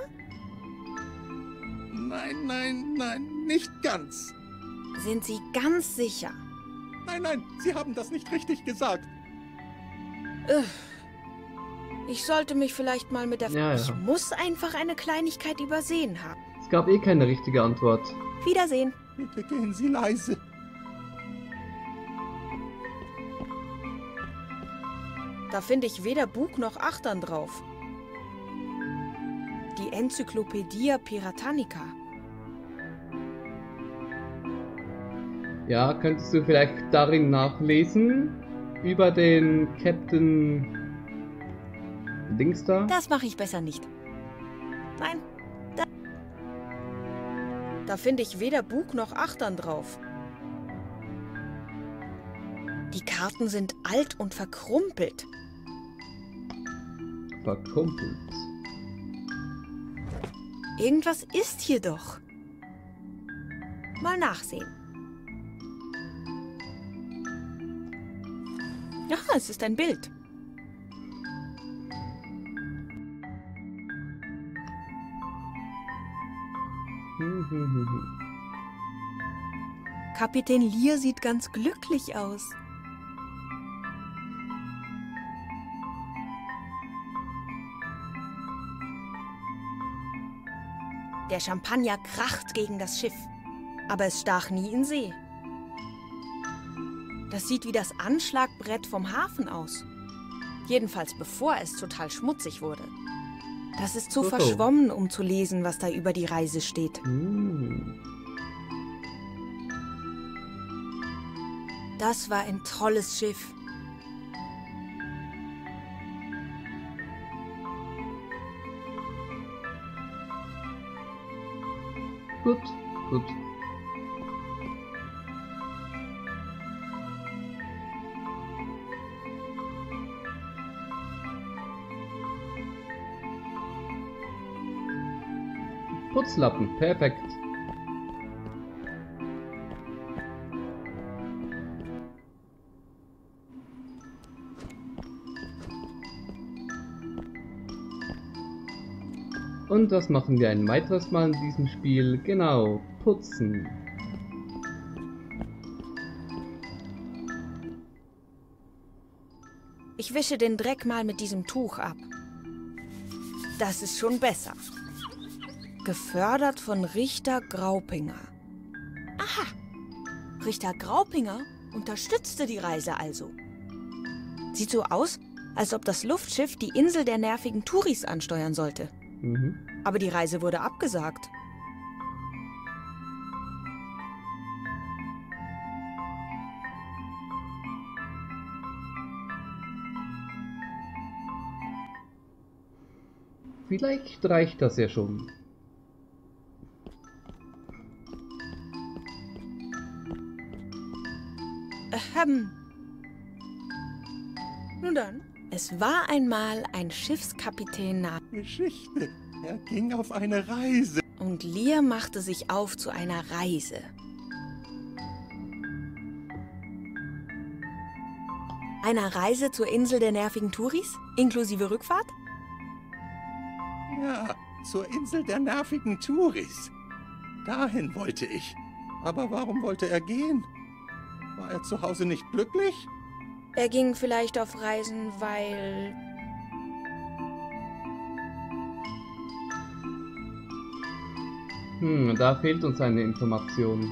Nein, nicht ganz. Sind Sie ganz sicher? Nein, Sie haben das nicht richtig gesagt. Ich sollte mich vielleicht mal mit der... Ja. Ich muss einfach eine Kleinigkeit übersehen haben. Es gab eh keine richtige Antwort. Wiedersehen. Bitte gehen Sie leise. Da finde ich weder Bug noch Achtern drauf. Die Enzyklopädia Piratanica. Ja, könntest du vielleicht darin nachlesen? Über den Captain Dings da? Das mache ich besser nicht. Nein. Da finde ich weder Bug noch Achtern drauf. Die Karten sind alt und verkrumpelt. Verkrumpelt. Irgendwas ist hier doch. Mal nachsehen. Ja, es ist ein Bild. Kapitän Lear sieht ganz glücklich aus. Der Champagner kracht gegen das Schiff, aber es stach nie in See. Das sieht wie das Anschlagbrett vom Hafen aus. Jedenfalls bevor es total schmutzig wurde. Das ist zu verschwommen, um zu lesen, was da über die Reise steht. Das war ein tolles Schiff. Gut. Putzlappen, perfekt. Und das machen wir ein weiteres Mal in diesem Spiel. Genau, putzen. Ich wische den Dreck mal mit diesem Tuch ab. Das ist schon besser. Gefördert von Richter Graupinger. Aha! Richter Graupinger unterstützte die Reise also. Sieht so aus, als ob das Luftschiff die Insel der nervigen Touris ansteuern sollte. Aber die Reise wurde abgesagt. Vielleicht reicht das ja schon. Nun dann. Es war einmal ein Schiffskapitän namens Geschichte. Er ging auf eine Reise. Und Lear machte sich auf zu einer Reise. Einer Reise zur Insel der nervigen Touris? Inklusive Rückfahrt? Ja, zur Insel der nervigen Touris. Dahin wollte ich. Aber warum wollte er gehen? War er zu Hause nicht glücklich? Er ging vielleicht auf Reisen, weil... Da fehlt uns eine Information.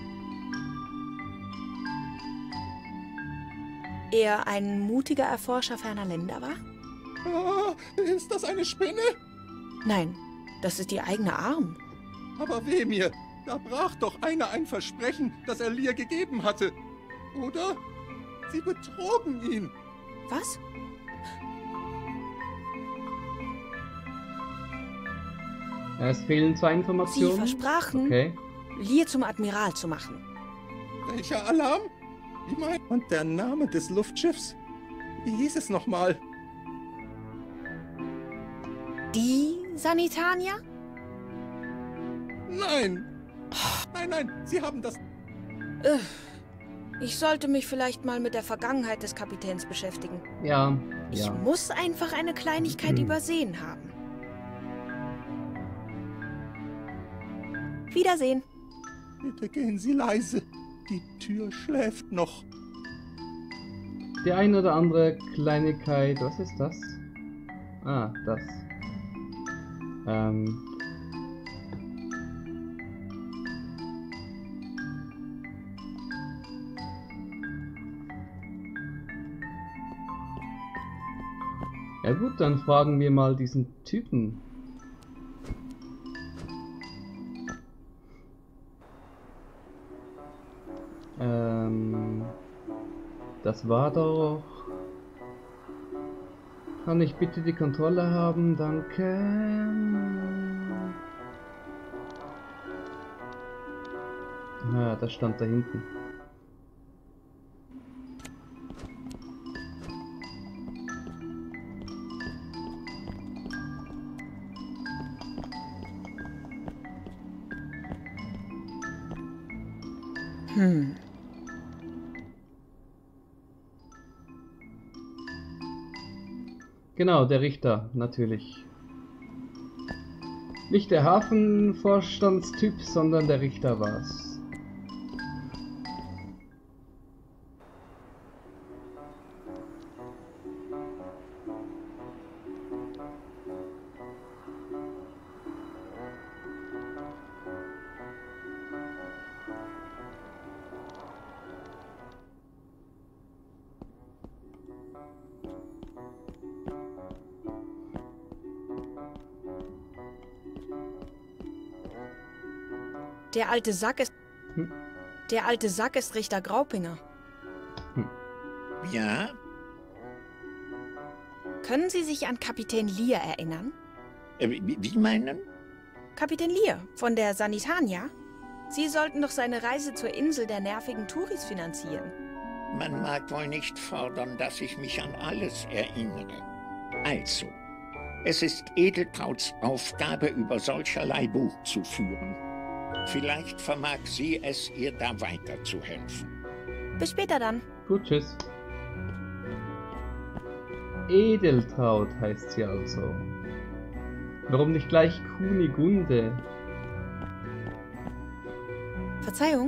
Er ein mutiger Erforscher ferner Länder war? Oh, ist das eine Spinne? Nein, das ist ihr eigener Arm. Aber weh mir, da brach doch einer ein Versprechen, das er Lear gegeben hatte. Oder? Sie betrogen ihn. Was? Es fehlen 2 Informationen. Sie versprachen, Lear zum Admiral zu machen. Welcher Alarm? Wie mein... Und der Name des Luftschiffs? Wie hieß es nochmal? Die Sanitania? Nein! Nein, Sie haben das... Ich sollte mich vielleicht mal mit der Vergangenheit des Kapitäns beschäftigen. Ja. Ich muss einfach eine Kleinigkeit übersehen haben. Wiedersehen. Bitte gehen Sie leise. Die Tür schläft noch. Die ein oder andere Kleinigkeit. Was ist das? Ah, das. Ja gut, dann fragen wir mal diesen Typen. Das war doch... Kann ich bitte die Kontrolle haben? Danke. Ah, das stand da hinten. Genau, der Richter, natürlich. Nicht der Hafenvorstandstyp, sondern der Richter war's. Der alte Sack ist... Der alte Sack ist Richter Graupinger. Ja? Können Sie sich an Kapitän Lear erinnern? Wie meinen? Kapitän Lear von der Sanitania? Sie sollten doch seine Reise zur Insel der nervigen Touris finanzieren. Man mag wohl nicht fordern, dass ich mich an alles erinnere. Also, es ist Edeltrauts Aufgabe, über solcherlei Buch zu führen. Vielleicht vermag sie es, ihr da weiterzuhelfen. Bis später dann. Gut, tschüss. Edeltraut heißt sie also. Warum nicht gleich Kunigunde? Verzeihung?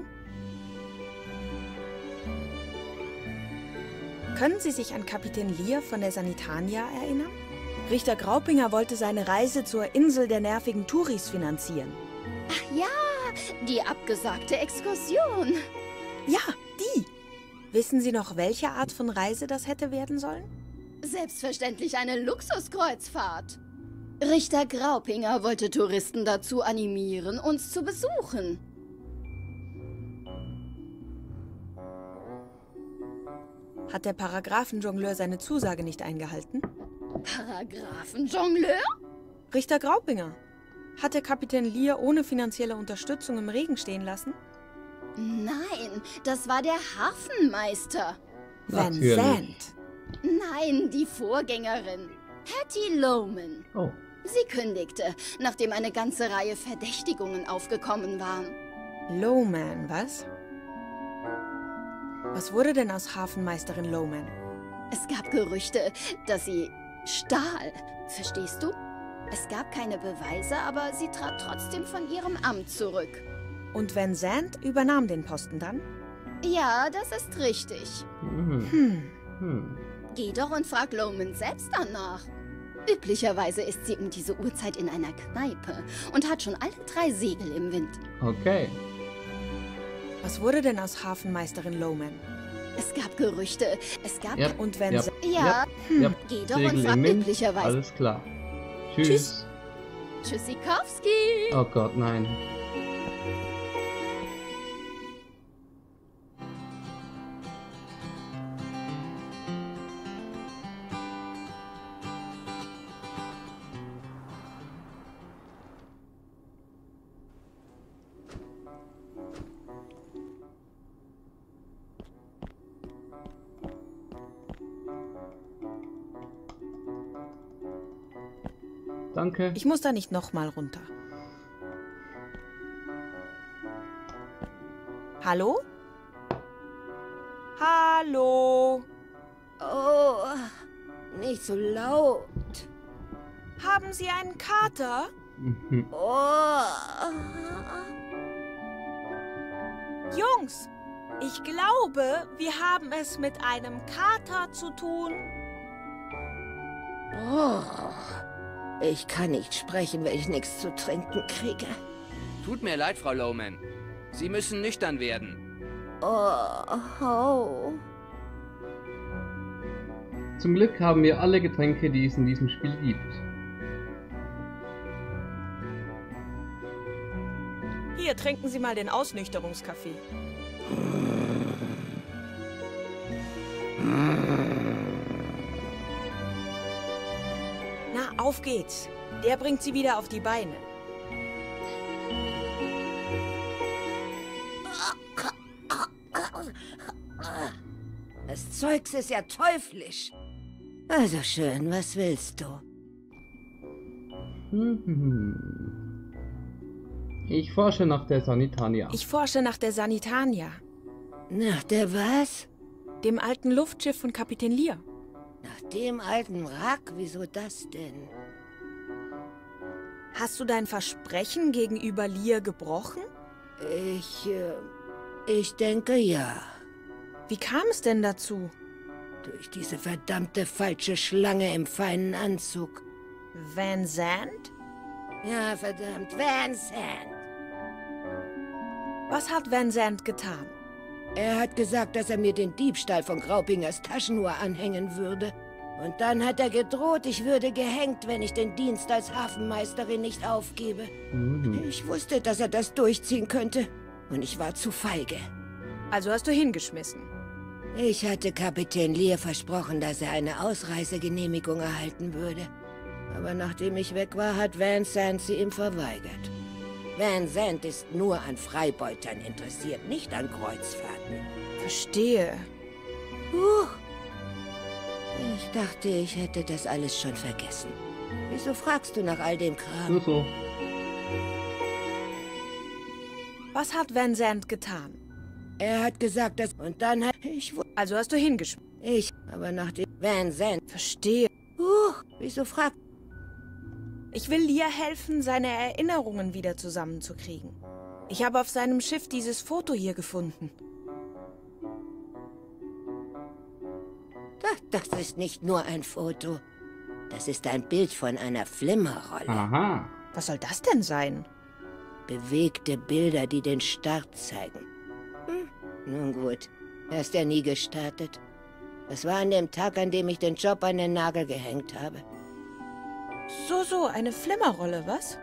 Können Sie sich an Kapitän Lear von der Sanitania erinnern? Richter Graupinger wollte seine Reise zur Insel der nervigen Touris finanzieren. Ach ja, die abgesagte Exkursion. Ja, die. Wissen Sie noch, welche Art von Reise das hätte werden sollen? Selbstverständlich eine Luxuskreuzfahrt. Richter Graupinger wollte Touristen dazu animieren, uns zu besuchen. Hat der Paragraphenjongleur seine Zusage nicht eingehalten? Paragraphenjongleur? Richter Graupinger. Hat der Kapitän Lear ohne finanzielle Unterstützung im Regen stehen lassen? Nein, das war der Hafenmeister. Van Sant. Nein, die Vorgängerin. Hattie Lowman. Oh. Sie kündigte, nachdem eine ganze Reihe Verdächtigungen aufgekommen waren. Lowman, was? Was wurde denn aus Hafenmeisterin Lowman? Es gab Gerüchte, dass sie stahl. Verstehst du? Es gab keine Beweise, aber sie trat trotzdem von ihrem Amt zurück. Und Van Sant übernahm den Posten dann? Ja, das ist richtig. Geh doch und frag Lowman selbst danach. Üblicherweise ist sie um diese Uhrzeit in einer Kneipe und hat schon alle 3 Segel im Wind. Okay. Was wurde denn aus Hafenmeisterin Lowman? Es gab Gerüchte, es gab... Yep. Und wenn... Yep. Ja, Yep. Geh doch Segel und frag im Wind. üblicherweise... Alles klar. Tschüss. Tschüssikowski! Oh Gott, nein. Danke. Ich muss da nicht nochmal runter. Hallo? Hallo? Oh, nicht so laut. Haben Sie einen Kater? Oh. Jungs, ich glaube, wir haben es mit einem Kater zu tun. Oh. Ich kann nicht sprechen, wenn ich nichts zu trinken kriege. Tut mir leid, Frau Lowman. Sie müssen nüchtern werden. Oh. Zum Glück haben wir alle Getränke, die es in diesem Spiel gibt. Hier, trinken Sie mal den Ausnüchterungskaffee. Na, auf geht's. Der bringt Sie wieder auf die Beine. Das Zeugs ist ja teuflisch. Also schön, was willst du? Ich forsche nach der Sanitania. Ich forsche nach der Sanitania. Nach der was? Dem alten Luftschiff von Kapitän Lear. Nach dem alten Wrack? Wieso das denn? Hast du dein Versprechen gegenüber Lear gebrochen? Ich denke ja. Wie kam es denn dazu? Durch diese verdammte falsche Schlange im feinen Anzug. Van Sant? Ja, verdammt, Van Sant. Was hat Van Sant getan? Er hat gesagt, dass er mir den Diebstahl von Graupingers Taschenuhr anhängen würde. Und dann hat er gedroht, ich würde gehängt, wenn ich den Dienst als Hafenmeisterin nicht aufgebe. Ich wusste, dass er das durchziehen könnte. Und ich war zu feige. Also hast du hingeschmissen? Ich hatte Kapitän Lear versprochen, dass er eine Ausreisegenehmigung erhalten würde. Aber nachdem ich weg war, hat Van Sant sie ihm verweigert. Van Sant ist nur an Freibeutern interessiert, nicht an Kreuzfahrten. Verstehe. Ich dachte, ich hätte das alles schon vergessen. Wieso fragst du nach all dem Kram? So. Was hat Van Sant getan? Er hat gesagt, dass... Und dann hat... Also hast du hingeschmissen? Aber nachdem... Van Sant... Verstehe. Wieso fragst... Ich will Lia helfen, seine Erinnerungen wieder zusammenzukriegen. Ich habe auf seinem Schiff dieses Foto hier gefunden. Das ist nicht nur ein Foto. Das ist ein Bild von einer Flimmerrolle. Aha. Was soll das denn sein? Bewegte Bilder, die den Start zeigen. Nun gut, er ist ja nie gestartet. Es war an dem Tag, an dem ich den Job an den Nagel gehängt habe. So, eine Flimmerrolle, was?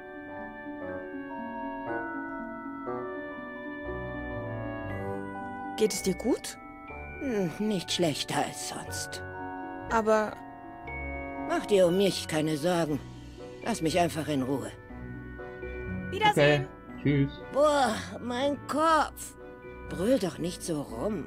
Geht es dir gut? Nicht schlechter als sonst. Aber... Mach dir um mich keine Sorgen. Lass mich einfach in Ruhe. Wiedersehen. Okay. Tschüss. Boah, mein Kopf. Brüll doch nicht so rum.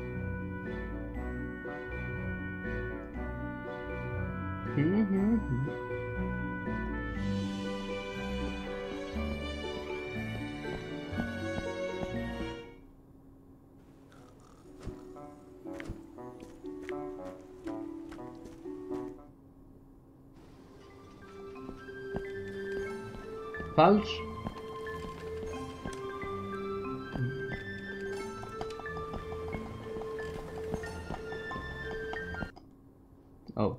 Falsch. Oh.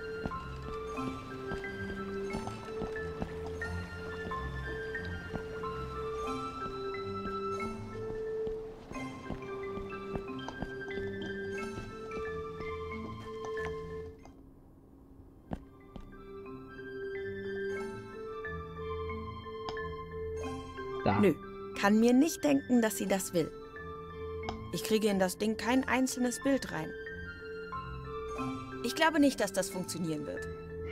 Da. Nö, kann mir nicht denken, dass sie das will. Ich kriege in das Ding kein einzelnes Bild rein. Ich glaube nicht, dass das funktionieren wird.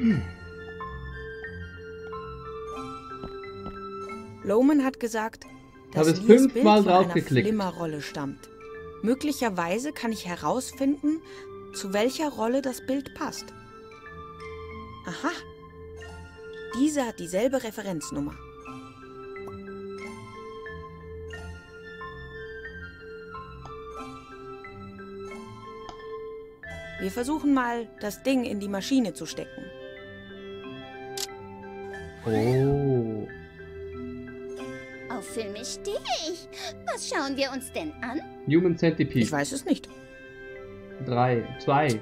Lohman hat gesagt, dass Lias Bild fünfmal von einer draufgeklickt. Flimmerrolle stammt. Möglicherweise kann ich herausfinden, zu welcher Rolle das Bild passt. Aha. Diese hat dieselbe Referenznummer. Wir versuchen mal, das Ding in die Maschine zu stecken. Oh. Auf Filme stehe ich. Was schauen wir uns denn an? Human Centipede. Ich weiß es nicht. 3, 2.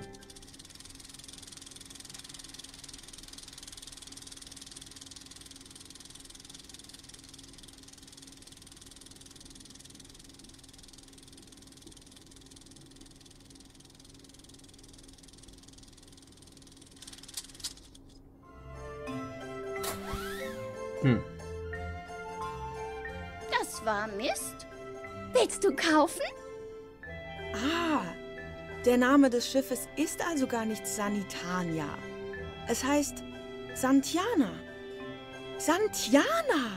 Das war Mist. Willst du kaufen? Ah, der Name des Schiffes ist also gar nicht Sanitania. Es heißt Santiana. Santiana!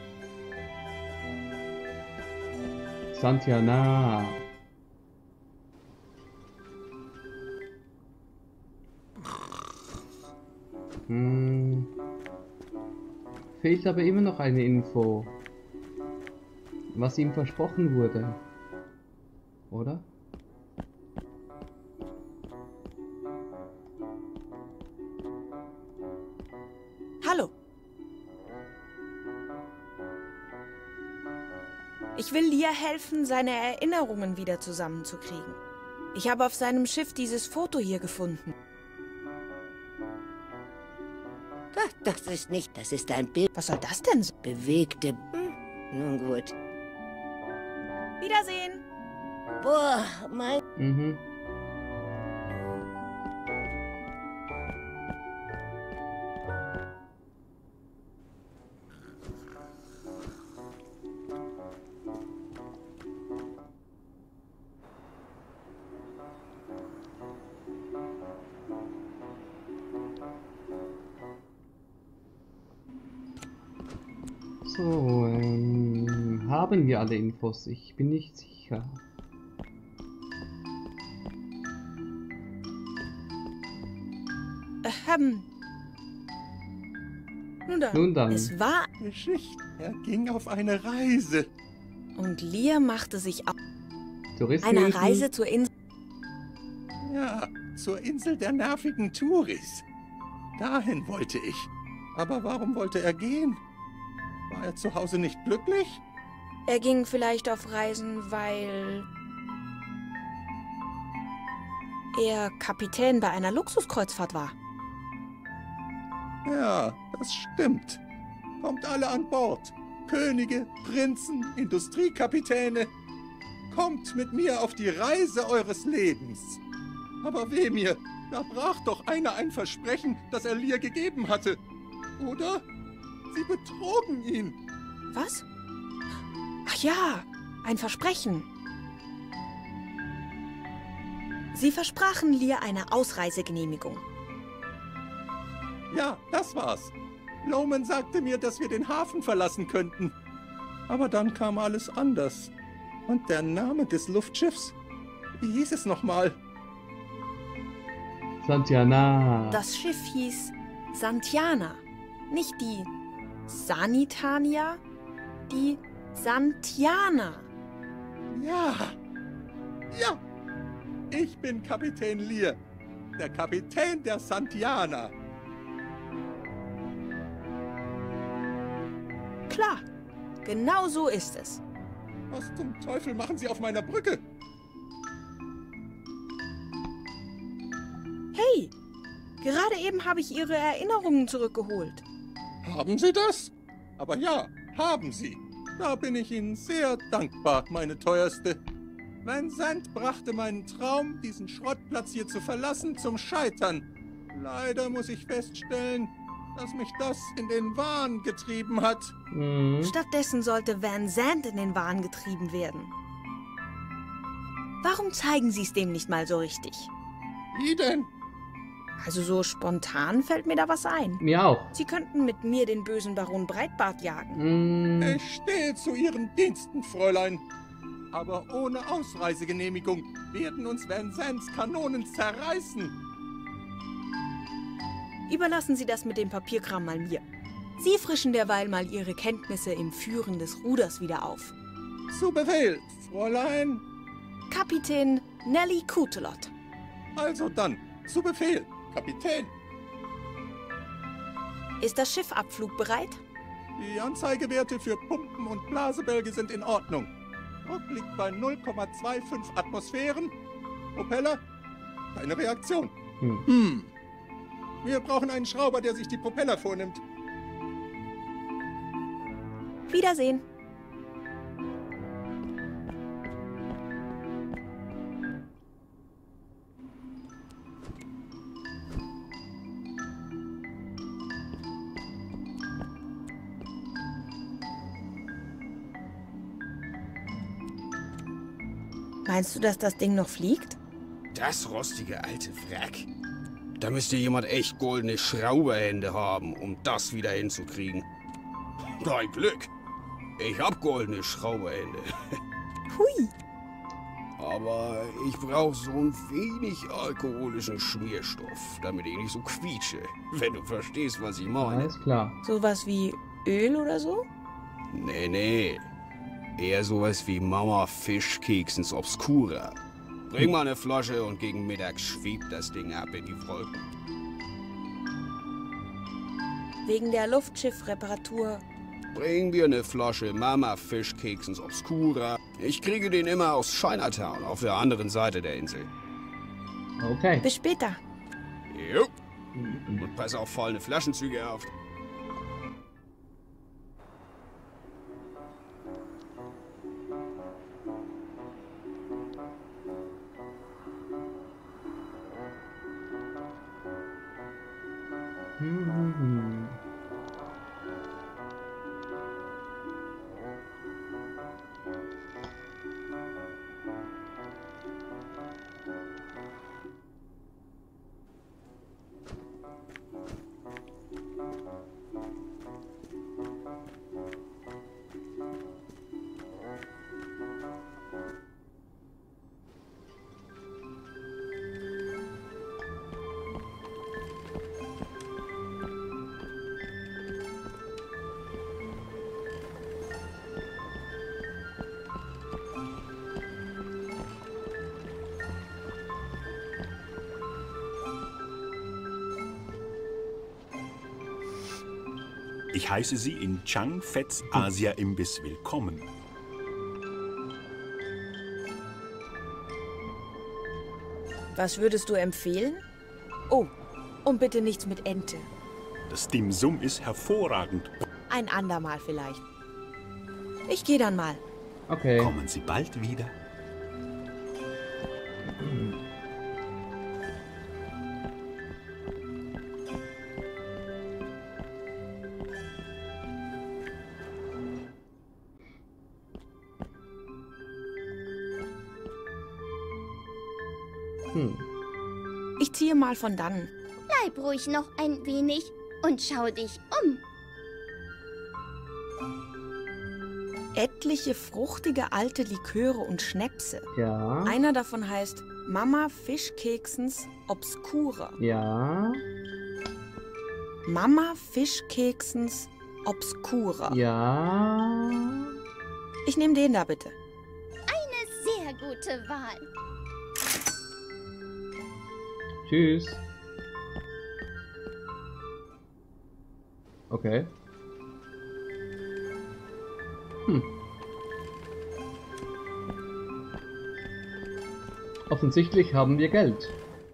Santiana. Fehlt aber immer noch eine Info, was ihm versprochen wurde, oder? Hallo. Ich will Lia helfen, seine Erinnerungen wieder zusammenzukriegen. Ich habe auf seinem Schiff dieses Foto hier gefunden. Das ist nicht, das ist ein Bild. Was soll das denn sein? Bewegte... Nun gut. Wiedersehen. Boah, mein... So, haben wir alle Infos? Ich bin nicht sicher. Nun dann. Es war... Geschichte. Er ging auf eine Reise. Und Lia machte sich auf Touristeninsel? einer Reise zur Insel. Ja, zur Insel der nervigen Touris. Dahin wollte ich. Aber warum wollte er gehen? War er zu Hause nicht glücklich? Er ging vielleicht auf Reisen, weil er Kapitän bei einer Luxuskreuzfahrt war. Ja, das stimmt. Kommt alle an Bord. Könige, Prinzen, Industriekapitäne. Kommt mit mir auf die Reise eures Lebens. Aber weh mir, da brach doch einer ein Versprechen, das er Lear gegeben hatte. Oder? Sie betrogen ihn. Was? Ach ja, ein Versprechen. Sie versprachen Lear eine Ausreisegenehmigung. Ja, das war's. Loman sagte mir, dass wir den Hafen verlassen könnten. Aber dann kam alles anders. Und der Name des Luftschiffs? Wie hieß es nochmal? Santiana. Das Schiff hieß Santiana. Nicht die Sanitania, die Santiana. Ja. Ja. Ich bin Kapitän Lear. Der Kapitän der Santiana. Klar, genau so ist es. Was zum Teufel machen Sie auf meiner Brücke? Hey, gerade eben habe ich Ihre Erinnerungen zurückgeholt. Haben Sie das? Aber ja, haben Sie. Da bin ich Ihnen sehr dankbar, meine Teuerste. Vincent brachte meinen Traum, diesen Schrottplatz hier zu verlassen, zum Scheitern. Leider muss ich feststellen, dass mich das in den Wahn getrieben hat. Stattdessen sollte Van Zandt in den Wahn getrieben werden. Warum zeigen Sie es dem nicht mal so richtig? Wie denn? Also so spontan fällt mir da was ein. Mir auch. Sie könnten mit mir den bösen Baron Breitbart jagen. Ich stehe zu Ihren Diensten, Fräulein. Aber ohne Ausreisegenehmigung werden uns Vincents Kanonen zerreißen. Überlassen Sie das mit dem Papierkram mal mir. Sie frischen derweil mal Ihre Kenntnisse im Führen des Ruders wieder auf. Zu Befehl, Fräulein. Kapitän Nelly Coutelot. Also dann, zu Befehl, Kapitän. Ist das Schiff abflugbereit? Die Anzeigewerte für Pumpen und Blasebälge sind in Ordnung. Druck liegt bei 0,25 Atmosphären. Propeller? Keine Reaktion. Wir brauchen einen Schrauber, der sich die Propeller vornimmt. Wiedersehen. Meinst du, dass das Ding noch fliegt? Das rostige alte Wrack? Da müsste jemand echt goldene Schrauberhände haben, um das wieder hinzukriegen. Dein Glück. Ich hab goldene Schrauberhände. Hui. Aber ich brauche so ein wenig alkoholischen Schmierstoff, damit ich nicht so quietsche. Wenn du verstehst, was ich meine. Alles klar. Sowas wie Öl oder so? Nee. Eher sowas wie Mama Fischkeks ins Obscura. Bring mal eine Flasche und gegen Mittag schwebt das Ding ab in die Wolken. Wegen der Luftschiffreparatur. Bring mir eine Flasche Mama Fischkeks ins Obscura. Ich kriege den immer aus Chinatown, auf der anderen Seite der Insel. Okay. Bis später. Jo. Und pass auf fallende Flaschenzüge auf. Ich heiße Sie in Chang Fets Asia-Imbiss willkommen. Was würdest du empfehlen? Oh, und bitte nichts mit Ente. Das Dim Sum ist hervorragend. Ein andermal vielleicht. Ich gehe dann mal. Okay. Kommen Sie bald wieder. Ich ziehe mal von dann. Bleib ruhig noch ein wenig und schau dich um. Etliche fruchtige alte Liköre und Schnäpse. Ja. Einer davon heißt Mama Fischkeksens Obscura. Ja. Mama Fischkeksens Obscura. Ja. Ich nehme den da bitte. Eine sehr gute Wahl. Tschüss. Okay. Offensichtlich haben wir Geld.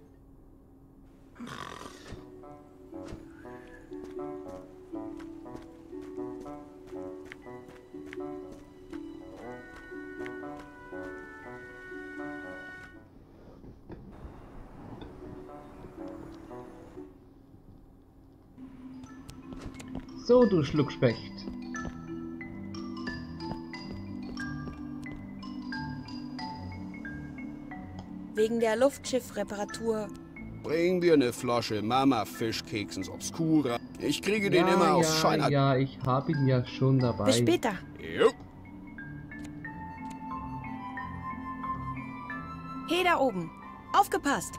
So, du Schluckspecht. Wegen der Luftschiffreparatur. Bring mir eine Flasche Mama Fischkeksens Obscura. Ich kriege den immer aus Schein. Ja, ich habe ihn ja schon dabei. Bis später. Jo. Hey, da oben. Aufgepasst.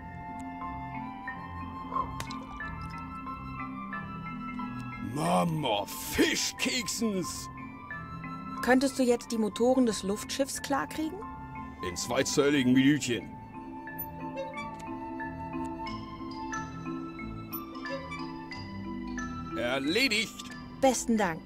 Mama Fischkeksens. Könntest du jetzt die Motoren des Luftschiffs klarkriegen? In 2 zölligen Minütchen. Erledigt. Besten Dank.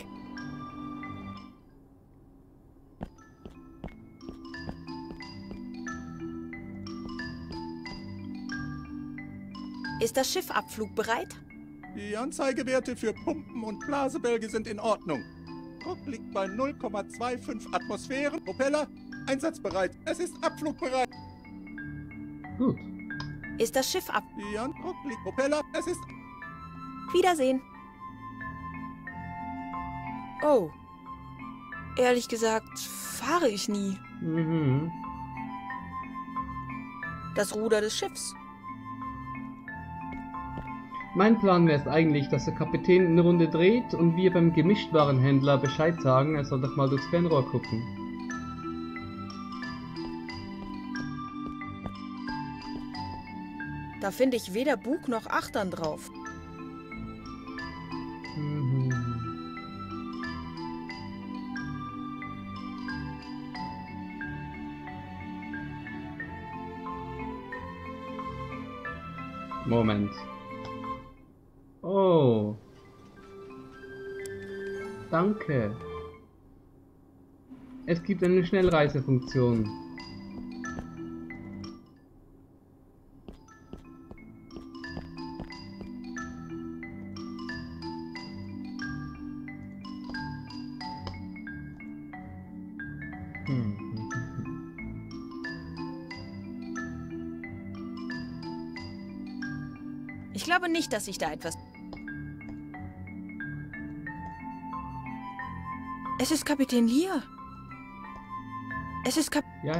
Ist das Schiff abflugbereit? Die Anzeigewerte für Pumpen und Blasebälge sind in Ordnung. Druck liegt bei 0,25 Atmosphären. Propeller einsatzbereit. Es ist abflugbereit. Gut. Ist das Schiff ab... Die Druck liegt Propeller. Es ist... Wiedersehen. Oh. Ehrlich gesagt, fahre ich nie. Mhm. Das Ruder des Schiffs. Mein Plan wäre es eigentlich, dass der Kapitän eine Runde dreht und wir beim Gemischtwarenhändler Bescheid sagen, er soll doch mal durchs Fernrohr gucken. Da finde ich weder Bug noch Achtern drauf. Mhm. Moment. Oh. Danke. Es gibt eine Schnellreisefunktion. Ich glaube nicht, dass ich da etwas... Es ist Kapitän Lear. Es ist Ja.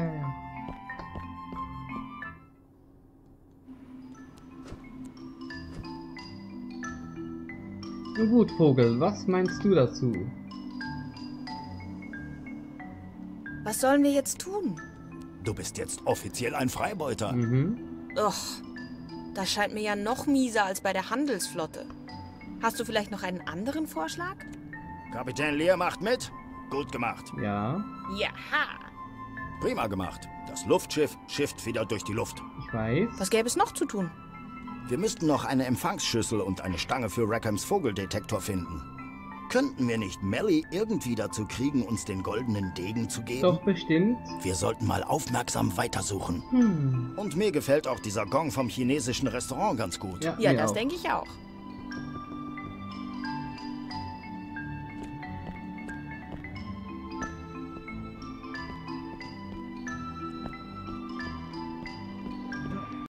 Nun gut, Vogel, was meinst du dazu? Was sollen wir jetzt tun? Du bist jetzt offiziell ein Freibeuter. Mhm. Och, das scheint mir ja noch mieser als bei der Handelsflotte. Hast du vielleicht noch einen anderen Vorschlag? Kapitän Lear macht mit. Gut gemacht. Ja. Jaha. Prima gemacht. Das Luftschiff schifft wieder durch die Luft. Ich weiß. Was gäbe es noch zu tun? Wir müssten noch eine Empfangsschüssel und eine Stange für Rackhams Vogeldetektor finden. Könnten wir nicht Melly irgendwie dazu kriegen, uns den goldenen Degen zu geben? Doch, bestimmt. Wir sollten mal aufmerksam weitersuchen. Und mir gefällt auch dieser Gong vom chinesischen Restaurant ganz gut. Ja, das denke ich auch.